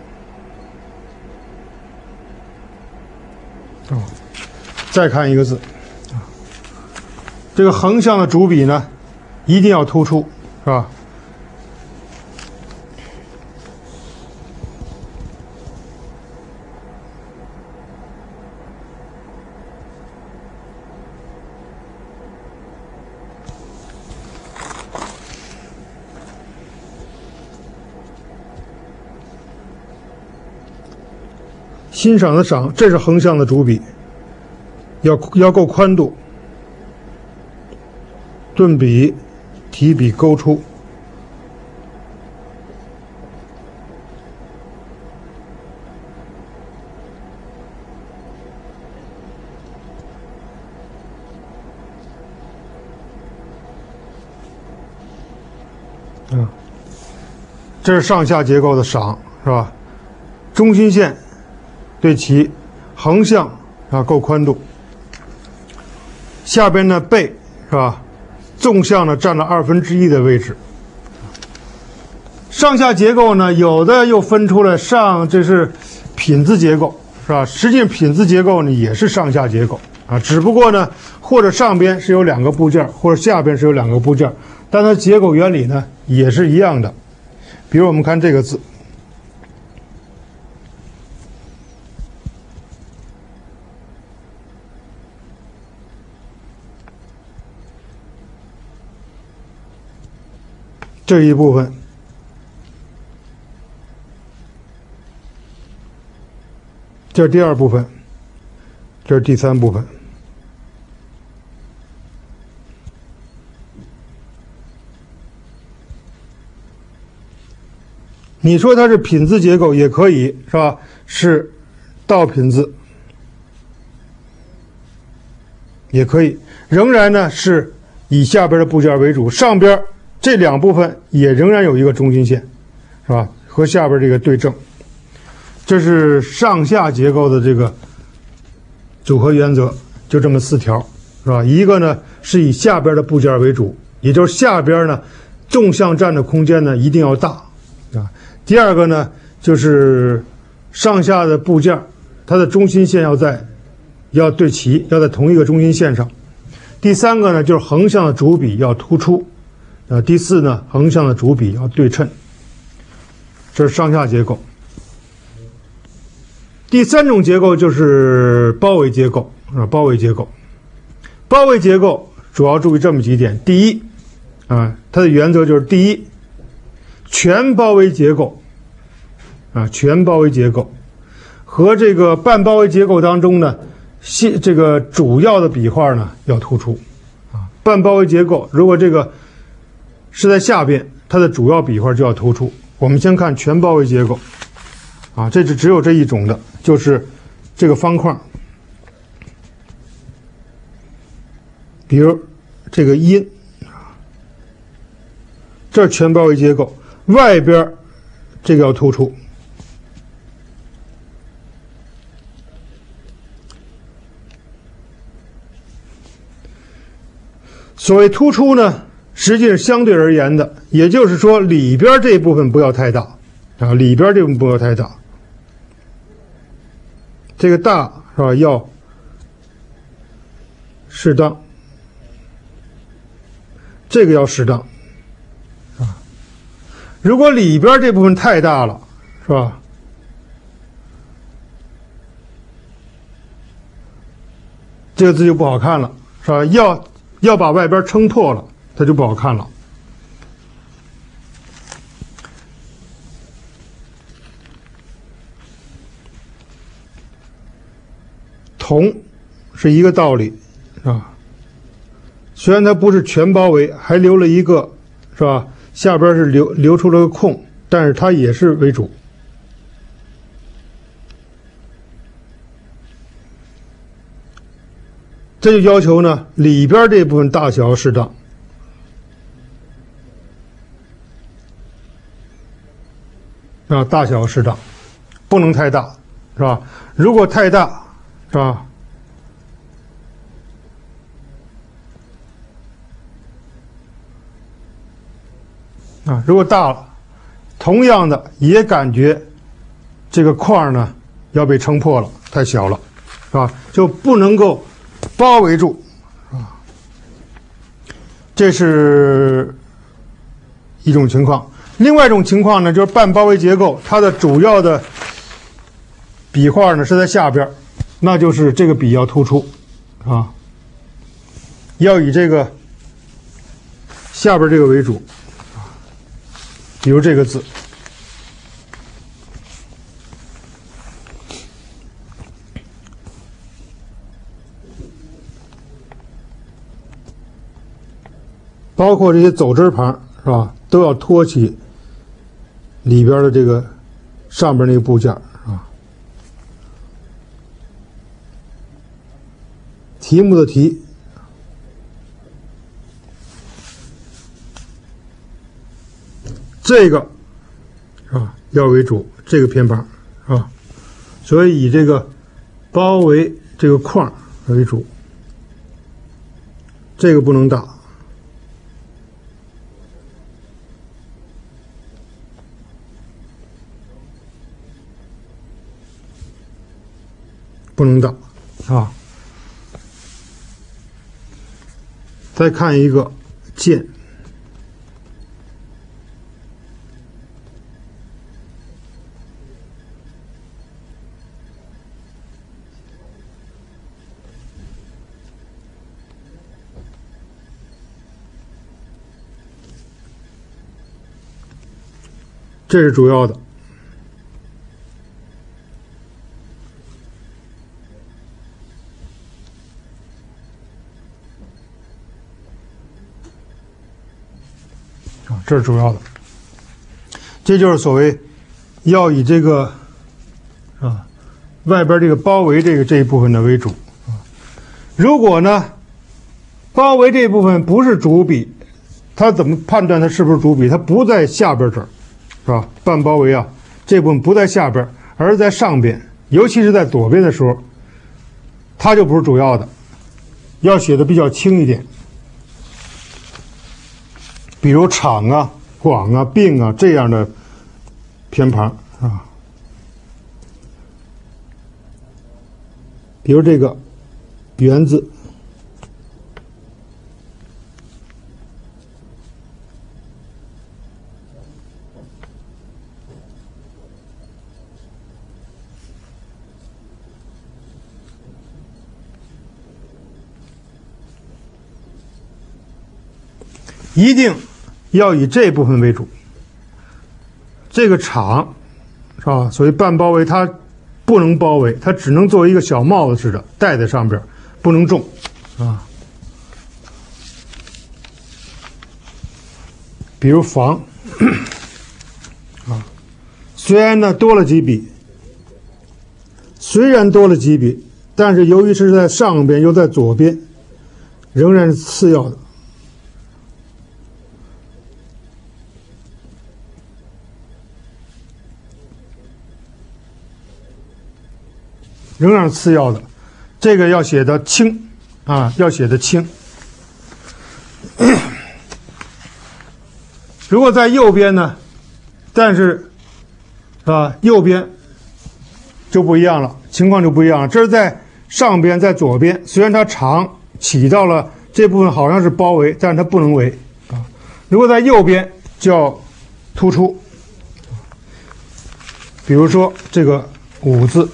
哦，再看一个字，这个横向的主笔呢一定要突出，是吧？欣赏的赏，这是横向的主笔，要要够宽度，顿笔、提笔勾出。啊，这是上下结构的赏，是吧？中心线对齐，横向啊够宽度。下边呢背是吧？纵向呢占了二分之一的位置。上下结构呢，有的又分出来上，这是品字结构是吧？实际上品字结构呢也是上下结构啊，只不过呢，或者上边是有两个部件，或者下边是有两个部件，但它结构原理呢也是一样的。比如我们看这个字。这一部分，这是第二部分，这是第三部分。你说它是品字结构也可以，是吧？是倒品字也可以，仍然呢是以下边的部件为主，上边这两部分也仍然有一个中心线，是吧？和下边这个对正。这是上下结构的这个组合原则，就这么四条，是吧？一个呢是以下边的部件为主，也就是下边呢纵向占的空间呢一定要大，啊。第二个呢就是上下的部件它的中心线要在要对齐，要在同一个中心线上。第三个呢就是横向的主笔要突出。呃，第四呢，横向的主笔要对称，这是上下结构。第三种结构就是包围结构啊，包围结构。包围结构主要注意这么几点：第一，啊，它的原则就是第一，全包围结构啊，全包围结构和这个半包围结构当中呢，细这个主要的笔画呢要突出啊。半包围结构如果这个是在下边，它的主要笔画就要突出。我们先看全包围结构，啊，这是只有这一种的，就是这个方框，比如这个阴，这是全包围结构，外边这个要突出。所谓突出呢，实际是相对而言的，也就是说里边这部分不要太大啊，里边这部分不要太大。这个大是吧？要适当，这个要适当啊。如果里边这部分太大了，是吧？这个字就不好看了，是吧？要要把外边撑破了，它就不好看了。同是一个道理，是吧？虽然它不是全包围，还留了一个，是吧？下边是留留出了个空，但是它也是为主。这就要求呢，里边这部分大小要适当，啊，大小要适当，不能太大，是吧？如果太大，是吧？啊，如果大了，同样的也感觉这个框呢要被撑破了，太小了，是吧？就不能够包围住，啊，这是一种情况。另外一种情况呢，就是半包围结构，它的主要的笔画呢是在下边，那就是这个笔要突出，啊，要以这个下边这个为主。比如这个字，包括这些走之旁，是吧？都要托起里边的这个上边那个部件，是吧？题目的题。这个是吧？要为主，这个偏旁是吧？所以以这个包围这个框为主，这个不能大，不能大啊。再看一个剑。这是主要的，啊，这是主要的，这就是所谓要以这个啊外边这个包围这个这一部分的为主啊。如果呢包围这一部分不是主笔，它怎么判断它是不是主笔？它不在下边这儿。是吧？半包围啊，这部分不在下边，而在上边，尤其是在左边的时候，它就不是主要的，要写的比较轻一点。比如场啊、广啊、并啊这样的偏旁啊，比如这个圆字。一定要以这部分为主。这个场是吧？所谓半包围，它不能包围，它只能作为一个小帽子似的戴在上边，不能重啊。比如房啊，虽然呢多了几笔，虽然多了几笔，但是由于是在上边又在左边，仍然是次要的。仍然是次要的，这个要写的轻啊，要写的轻。如果在右边呢，但是是吧，右边就不一样了，情况就不一样了。这是在上边，在左边，虽然它长，起到了这部分好像是包围，但是它不能围啊。如果在右边就要突出，比如说这个五字。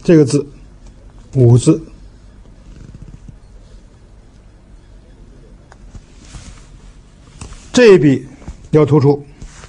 这个字五字，这一笔要突出。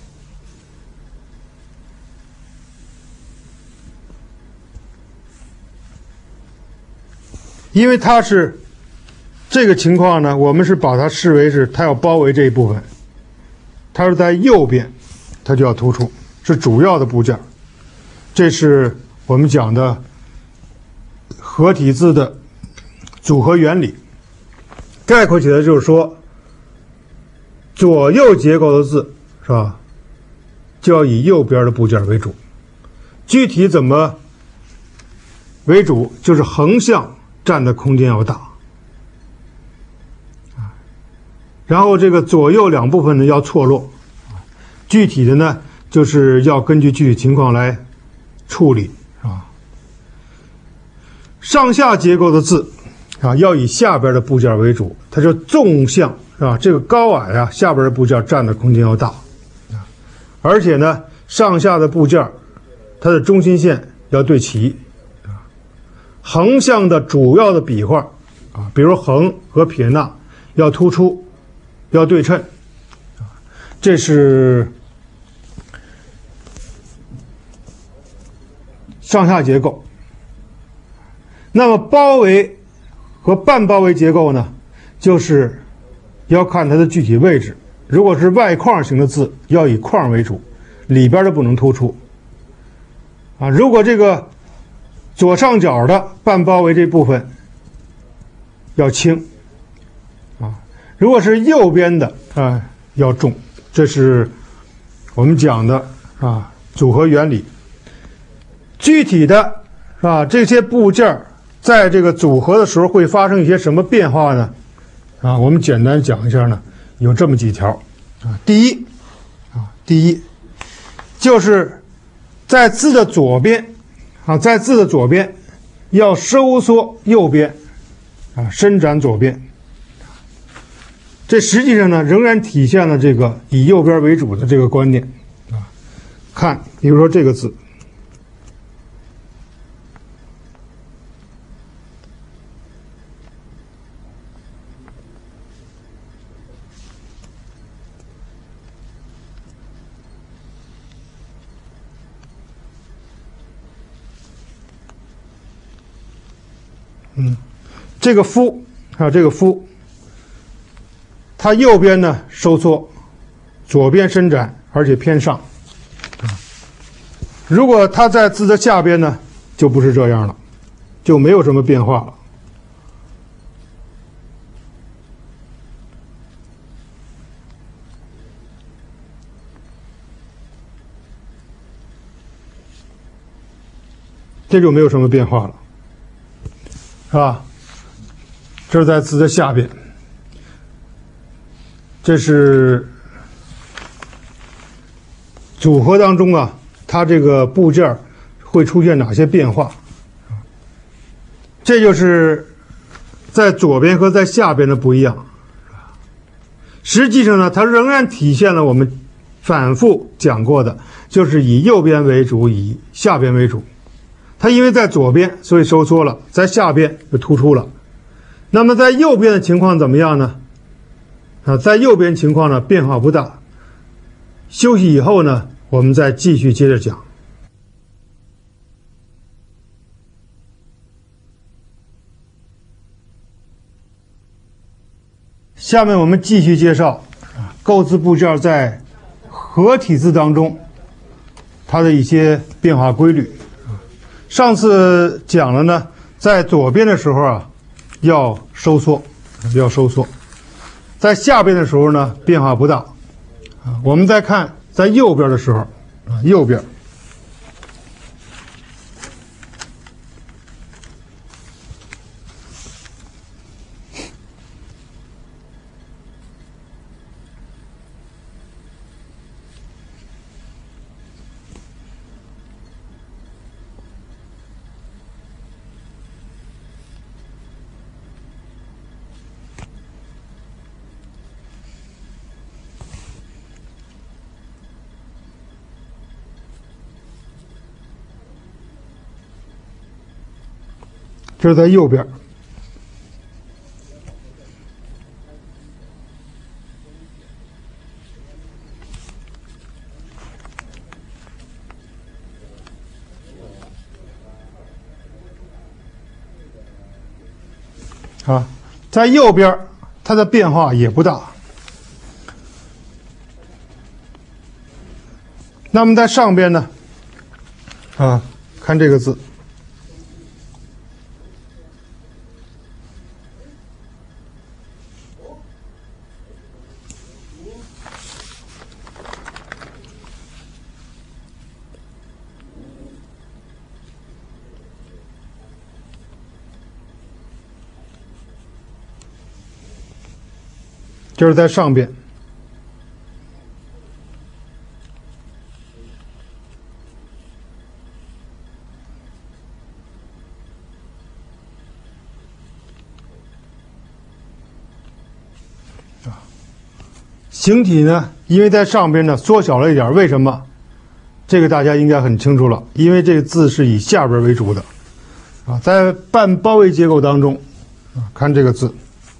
因为它是这个情况呢，我们是把它视为是它要包围这一部分，它是在右边，它就要突出，是主要的部件。这是我们讲的合体字的组合原理。概括起来就是说，左右结构的字是吧，就要以右边的部件为主。具体怎么为主，就是横向占的空间要大，然后这个左右两部分呢要错落，具体的呢就是要根据具体情况来处理，是吧？上下结构的字啊，要以下边的部件为主，它就纵向，是吧？这个高矮啊，下边的部件占的空间要大，而且呢，上下的部件它的中心线要对齐。横向的主要的笔画啊，比如横和撇捺要突出，要对称，这是上下结构。那么包围和半包围结构呢，就是要看它的具体位置。如果是外框型的字，要以框为主，里边的不能突出啊。如果这个左上角的半包围这部分要轻啊，如果是右边的啊要重，这是我们讲的啊组合原理。具体的是吧，这些部件在这个组合的时候会发生一些什么变化呢？啊，我们简单讲一下呢，有这么几条啊。第一啊，第一就是在字的左边。啊，在字的左边要收缩右边，啊，伸展左边。这实际上呢，仍然体现了这个以右边为主的这个观念。啊，看，比如说这个字，嗯，这个夫啊，这个夫，它右边呢收缩，左边伸展，而且偏上。如果它在字的下边呢，就不是这样了，就没有什么变化了。这就没有什么变化了。是吧？这是在字的下边，这是组合当中啊，它这个部件会出现哪些变化？这就是在左边和在下边的不一样。实际上呢，它仍然体现了我们反复讲过的，就是以右边为主，以下边为主。它因为在左边，所以收缩了；在下边就突出了。那么在右边的情况怎么样呢？啊，在右边情况呢变化不大。休息以后呢，我们再继续接着讲。下面我们继续介绍啊，构字部件在合体字当中它的一些变化规律。上次讲了呢，在左边的时候啊，要收缩，要收缩；在下边的时候呢，变化不大。啊，我们再看在右边的时候，啊，右边。 这是在右边。啊，在右边它的变化也不大。那么在上边呢？啊，看这个字。就是在上边。形体呢，因为在上边呢缩小了一点，为什么？这个大家应该很清楚了，因为这个字是以下边为主的，啊，在半包围结构当中，啊，看这个字。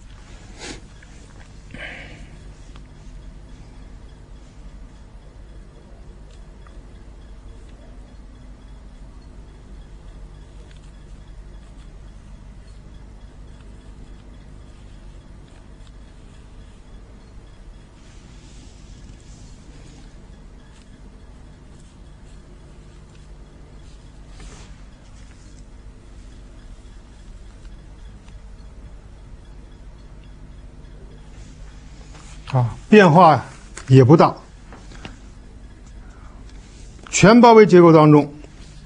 啊，变化也不大，全包围结构当中，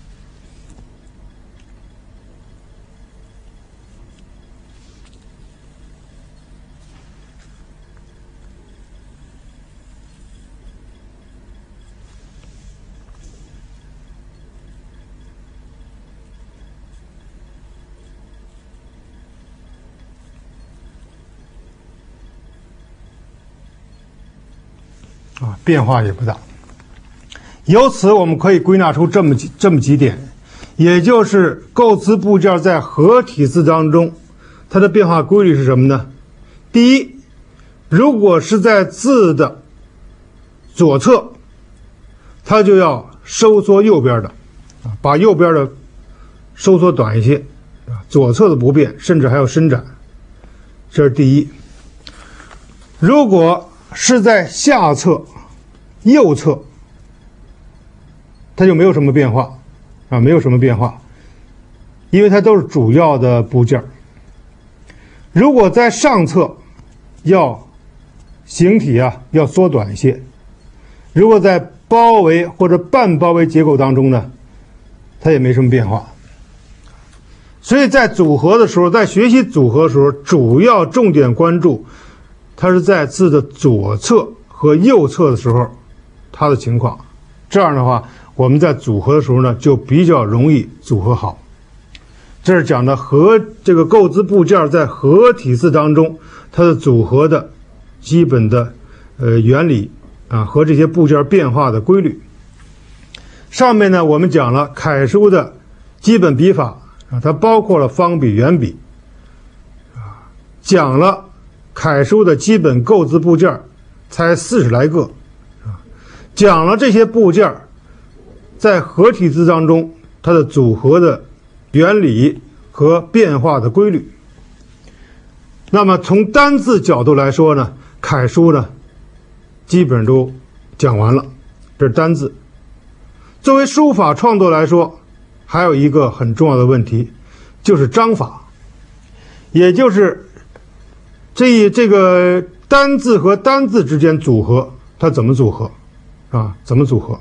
啊，变化也不大。由此我们可以归纳出这么几这么几点，也就是构词部件在合体字当中，它的变化规律是什么呢？第一，如果是在字的左侧，它就要收缩右边的，啊，把右边的收缩短一些，啊，左侧的不变，甚至还要伸展，这是第一。如果是在下侧、右侧，它就没有什么变化，啊，没有什么变化，因为它都是主要的部件。如果在上侧，要形体啊要缩短一些；如果在包围或者半包围结构当中呢，它也没什么变化。所以在组合的时候，在学习组合的时候，主要重点关注它是在字的左侧和右侧的时候，它的情况。这样的话，我们在组合的时候呢，就比较容易组合好。这是讲的合这个构字部件在合体字当中，它的组合的基本的呃原理啊和这些部件变化的规律。上面呢，我们讲了楷书的基本笔法啊，它包括了方笔、圆笔啊，讲了楷书的基本构字部件才四十来个，啊，讲了这些部件在合体字当中它的组合的原理和变化的规律。那么从单字角度来说呢，楷书呢基本都讲完了，这是单字。作为书法创作来说，还有一个很重要的问题，就是章法，也就是这这个单字和单字之间组合，它怎么组合啊？怎么组合？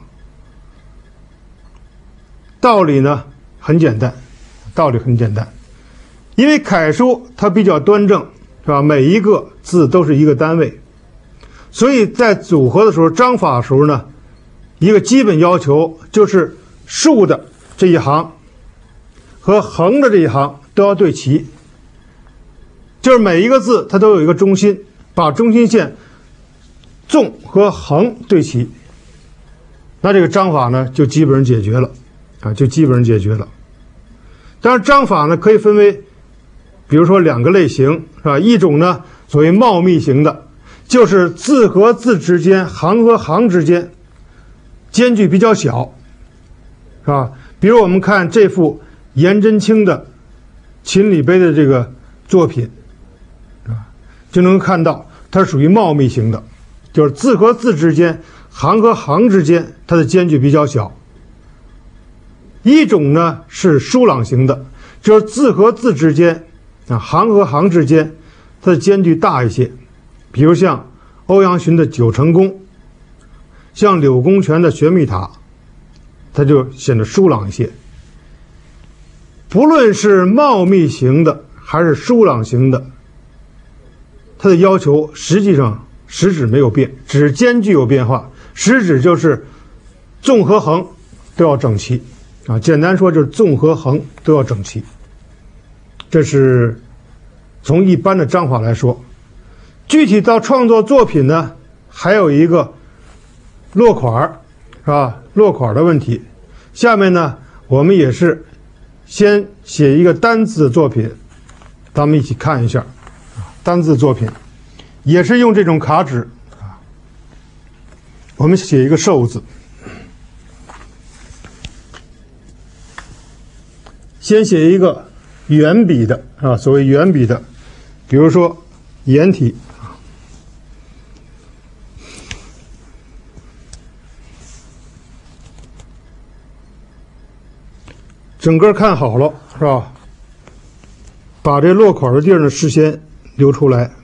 道理呢很简单，道理很简单，因为楷书它比较端正，是吧？每一个字都是一个单位，所以在组合的时候，章法的时候呢，一个基本要求就是竖的这一行和横的这一行都要对齐，就是每一个字它都有一个中心，把中心线纵和横对齐，那这个章法呢就基本上解决了啊，就基本上解决了。 当然，章法呢可以分为，比如说两个类型，是吧？一种呢所谓茂密型的，就是字和字之间、行和行之间间距比较小，是吧？比如我们看这幅颜真卿的《秦理碑》的这个作品，啊，就能看到它属于茂密型的，就是字和字之间、行和行之间它的间距比较小。一种呢是疏朗型的，就是字和字之间啊，行和行之间它的间距大一些，比如像欧阳询的《九成宫》，像柳公权的《玄秘塔》，它就显得疏朗一些。不论是茂密型的还是疏朗型的，它的要求实际上实质没有变，只是间距有变化，实质就是纵和横都要整齐啊。简单说就是纵和横都要整齐。这是从一般的章法来说。具体到创作作品呢，还有一个落款是吧？落款的问题。下面呢，我们也是先写一个单字的作品，咱们一起看一下。单字作品也是用这种卡纸啊，我们写一个寿字，先写一个圆笔的啊，所谓圆笔的，比如说颜体。整个看好了是吧？把这落款的地儿呢事先留出来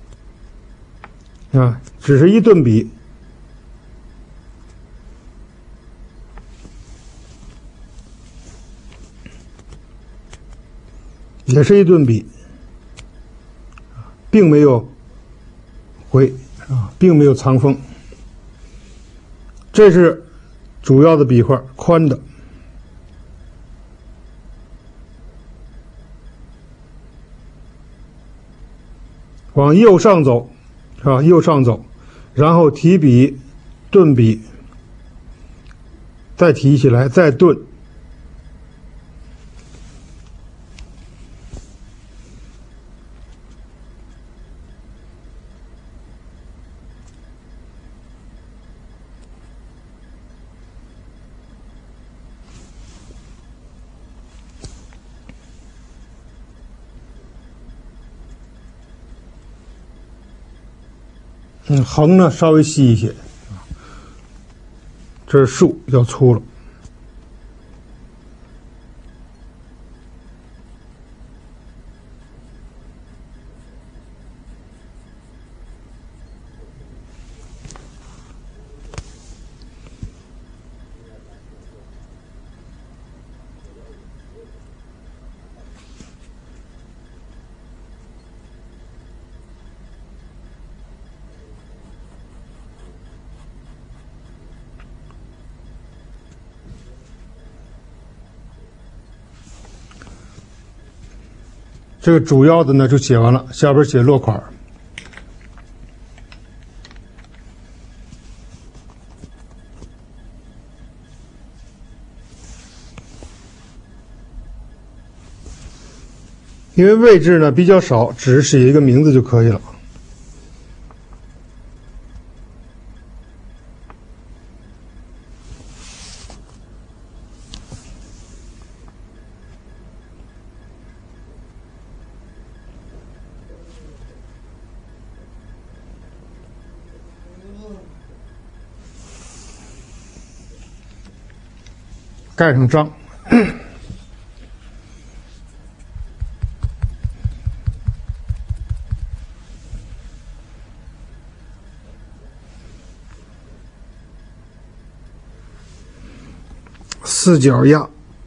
啊，只是一顿笔，也是一顿笔，并没有回啊，并没有藏锋。这是主要的笔画，宽的。往右上走，是吧？右上走，然后提笔、顿笔，再提起来，再顿。嗯，横呢稍微细一些，这是竖要粗了。这个主要的呢就写完了，下边写落款。因为位置呢比较少，只写一个名字就可以了。盖上章。四角压，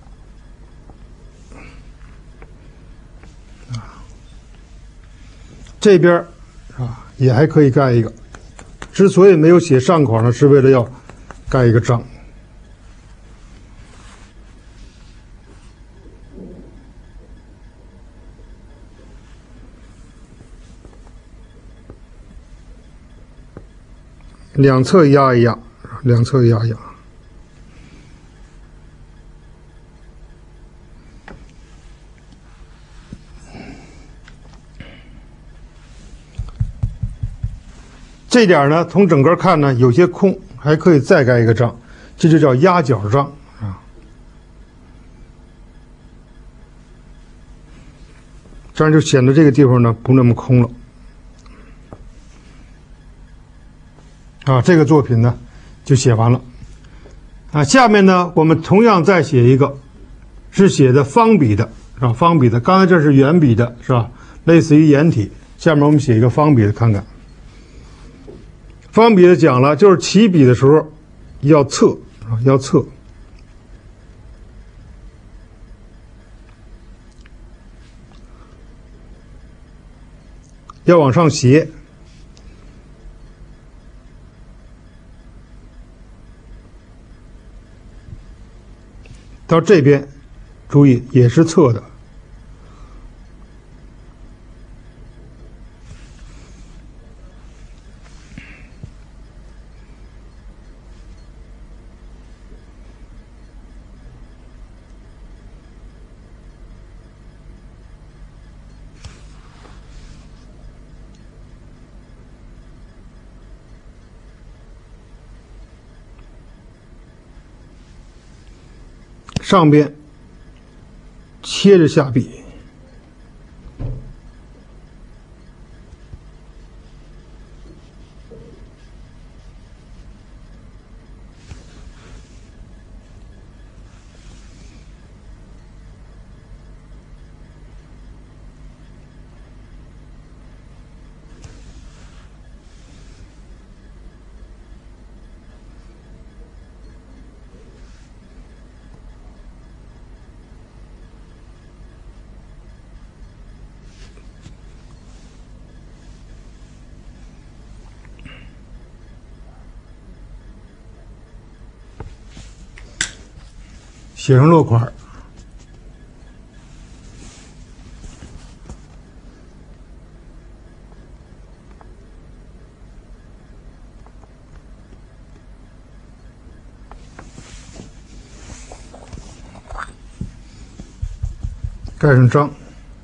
这边啊也还可以盖一个。之所以没有写上款呢，是为了要盖一个章。两侧压一压，两侧压一压。 这点呢，从整个看呢，有些空，还可以再盖一个章，这就叫压角章啊。这样就显得这个地方呢不那么空了。啊，这个作品呢就写完了。啊，下面呢我们同样再写一个，是写的方笔的，是吧？方笔的，刚才这是圆笔的，是吧？类似于颜体。下面我们写一个方笔的，看看。方笔的讲了，就是起笔的时候要侧啊，要侧。要往上斜。到这边，注意也是侧的。上边切着下笔，写成落款，盖上章。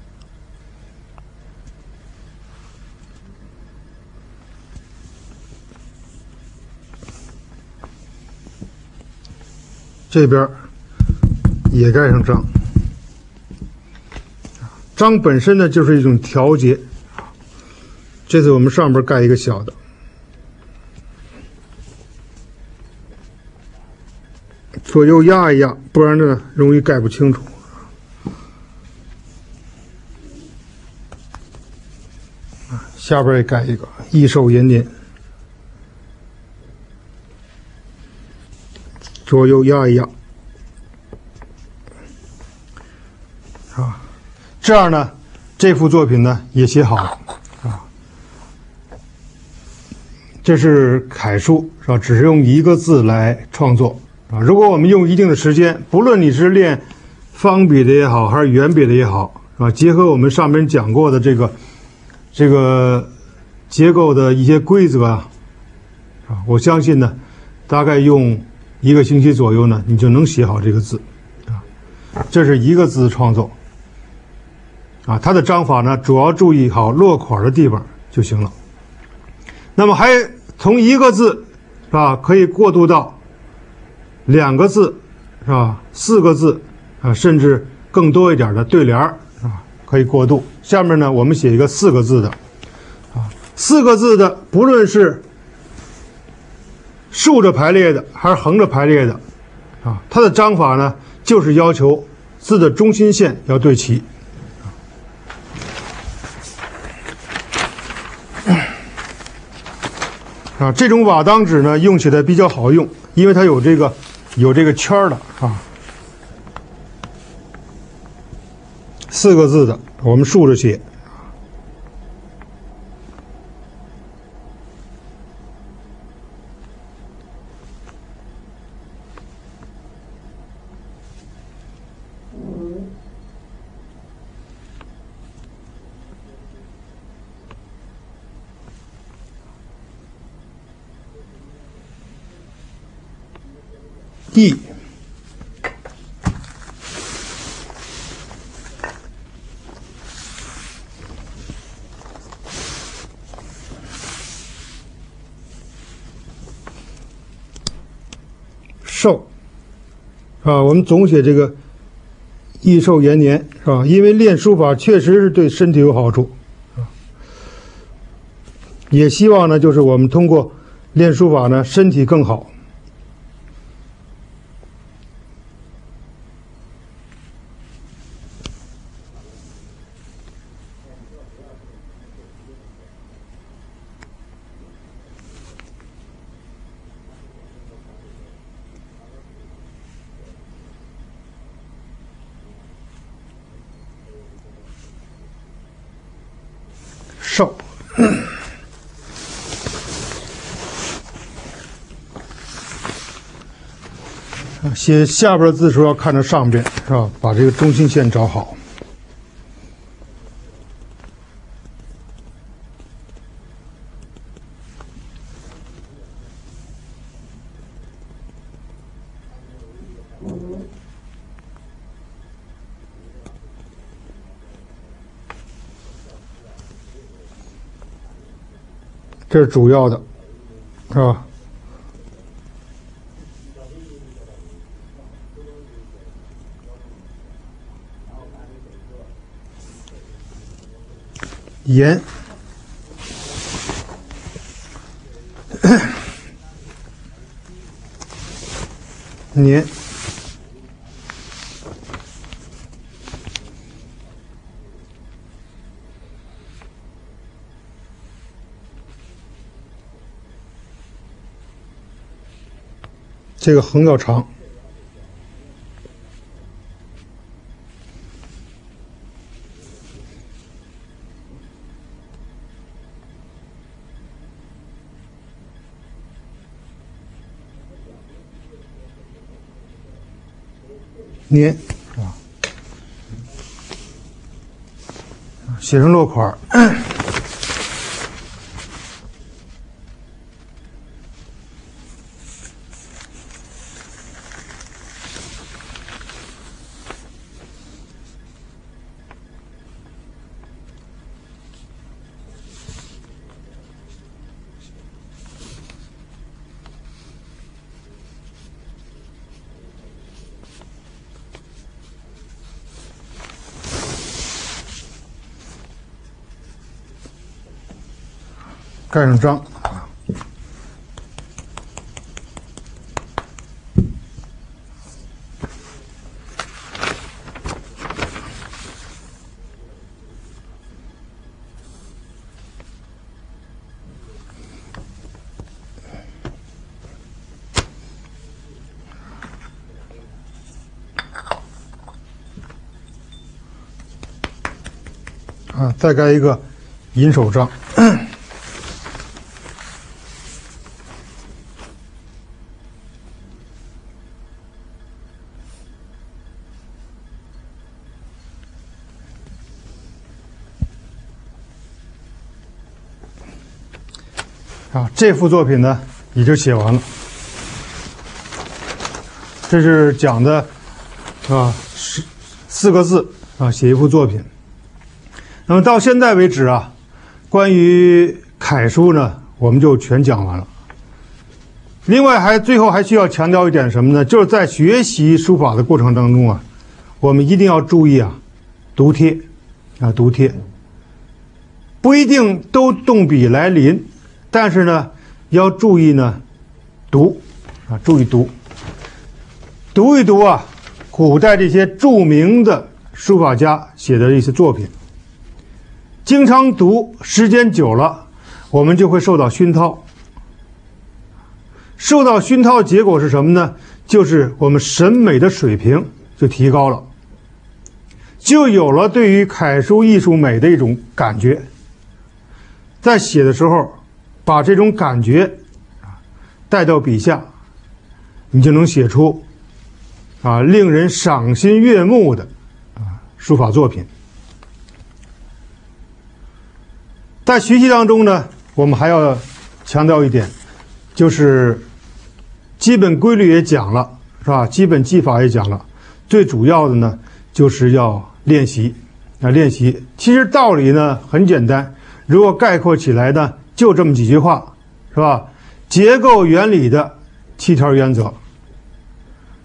这边也盖上章。章本身呢就是一种调节，这次我们上边盖一个小的，左右压一压，不然呢容易盖不清楚。下边也盖一个，益寿延年，左右压一压。啊，这样呢，这幅作品呢也写好了啊。这是楷书是吧？只是用一个字来创作啊。如果我们用一定的时间，不论你是练方笔的也好，还是圆笔的也好，是吧？结合我们上面讲过的这个这个结构的一些规则啊，啊，我相信呢，大概用一个星期左右呢，你就能写好这个字啊。这是一个字创作。啊，它的章法呢，主要注意好落款的地方就行了。那么还从一个字是吧，可以过渡到两个字是吧，四个字啊，甚至更多一点的对联儿啊，可以过渡。下面呢，我们写一个四个字的啊，四个字的，不论是竖着排列的还是横着排列的啊，它的章法呢，就是要求字的中心线要对齐。啊，这种瓦当纸呢，用起来比较好用，因为它有这个有这个圈儿的啊。四个字的，我们竖着写。地寿啊，我们总写这个益寿延年是吧？因为练书法确实是对身体有好处啊，也希望呢，就是我们通过练书法呢，身体更好。寿，写下边的字时候要看着上边是吧？把这个中心线找好。这是主要的，是吧？延，年，这个横要长。年啊，写成落款儿。盖上章啊，再盖一个银手章。啊，这幅作品呢也就写完了。这是讲的啊，四四个字啊，写一幅作品。那么到现在为止啊，关于楷书呢，我们就全讲完了。另外还最后还需要强调一点什么呢？就是在学习书法的过程当中啊，我们一定要注意啊，读帖啊，读帖，不一定都动笔来临。但是呢，要注意呢，读啊，注意读，读一读啊，古代这些著名的书法家写的一些作品。经常读，时间久了，我们就会受到熏陶。受到熏陶的结果是什么呢？就是我们审美的水平就提高了，就有了对于楷书艺术美的一种感觉。在写的时候，把这种感觉带到笔下，你就能写出啊令人赏心悦目的啊书法作品。在学习当中呢，我们还要强调一点，就是基本规律也讲了，是吧？基本技法也讲了，最主要的呢就是要练习啊练习。其实道理呢很简单，如果概括起来呢，就这么几句话，是吧？结构原理的七条原则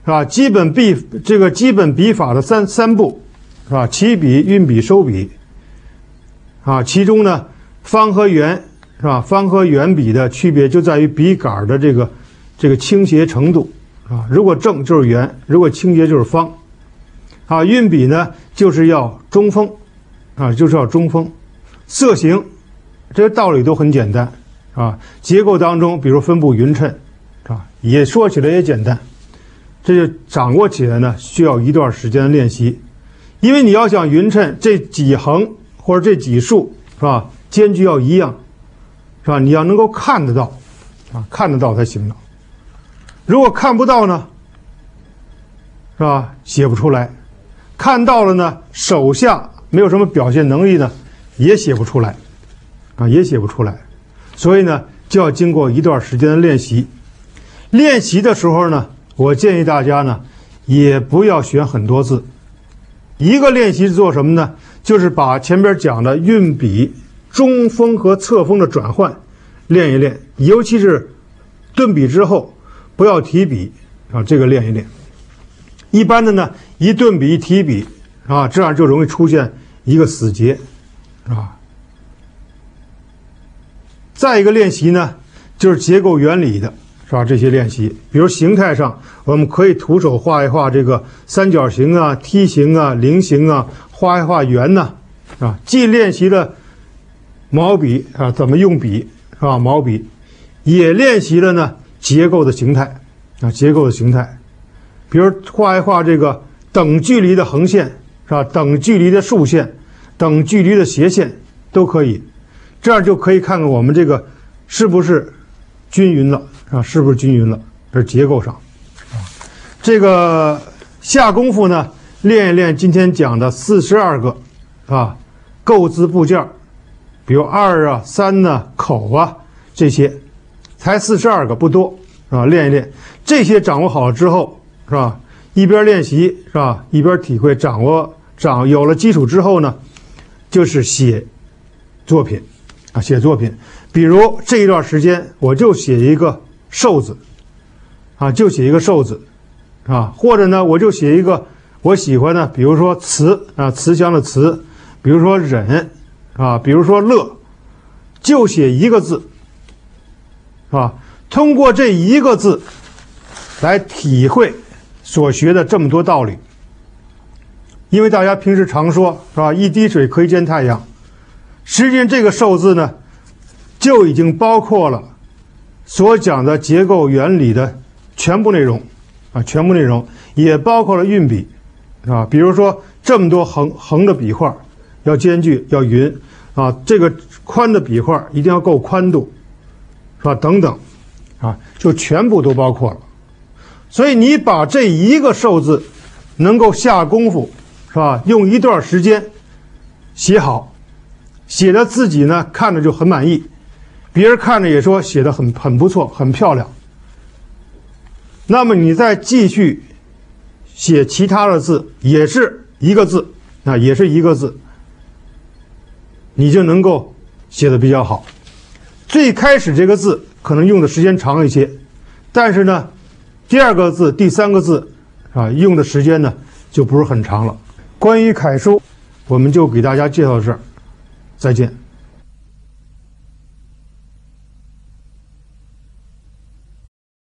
是吧？基本笔这个基本笔法的三三步，是吧？起笔、运笔、收笔，啊，其中呢，方和圆是吧？方和圆笔的区别就在于笔杆的这个这个倾斜程度啊。如果正就是圆，如果倾斜就是方。啊，运笔呢就是要中锋，啊，就是要中锋。色形，这个道理都很简单啊。结构当中，比如分布匀称，啊，也说起来也简单。这就掌握起来呢，需要一段时间的练习。因为你要想匀称，这几横或者这几竖是吧，间距要一样，是吧？你要能够看得到，啊，看得到才行了。如果看不到呢，是吧？写不出来。看到了呢，手下没有什么表现能力呢，也写不出来，啊，也写不出来。所以呢，就要经过一段时间的练习。练习的时候呢，我建议大家呢，也不要选很多字。一个练习是做什么呢？就是把前边讲的运笔、中锋和侧锋的转换练一练，尤其是顿笔之后不要提笔啊，这个练一练。一般的呢，一顿笔一提笔啊，这样就容易出现一个死结啊。再一个练习呢，就是结构原理的，是吧？这些练习，比如形态上，我们可以徒手画一画这个三角形啊、梯形啊、菱形啊，画一画圆呢，啊，既练习了毛笔啊怎么用笔，是吧？毛笔也练习了呢结构的形态啊，结构的形态。比如画一画这个等距离的横线，是吧？等距离的竖线，等距离的斜线都可以，这样就可以看看我们这个是不是均匀了，啊，是不是均匀了？这是结构上，啊，这个下功夫呢，练一练今天讲的四十二个啊构字部件，比如二啊、三呢、口啊这些，才四十二个，不多啊，练一练这些掌握好了之后。是吧？一边练习是吧？一边体会掌握掌有了基础之后呢，就是写作品啊，写作品。比如这一段时间，我就写一个寿字啊，就写一个寿字啊，或者呢，我就写一个我喜欢的，比如说慈啊，慈祥的慈，比如说忍啊，比如说乐，就写一个字，是吧？通过这一个字来体会所学的这么多道理。因为大家平时常说是吧，一滴水可以见太阳，实际上这个寿字呢就已经包括了所讲的结构原理的全部内容啊，全部内容也包括了运笔啊，比如说这么多横横的笔画要间距要匀啊，这个宽的笔画一定要够宽度，是吧？等等啊，就全部都包括了。所以你把这一个寿字能够下功夫，是吧？用一段时间写好，写的自己呢看着就很满意，别人看着也说写的很很不错，很漂亮。那么你再继续写其他的字，也是一个字啊，也是一个字，你就能够写的比较好。最开始这个字可能用的时间长一些，但是呢，第二个字、第三个字啊，用的时间呢就不是很长了。关于楷书，我们就给大家介绍到这儿，再见。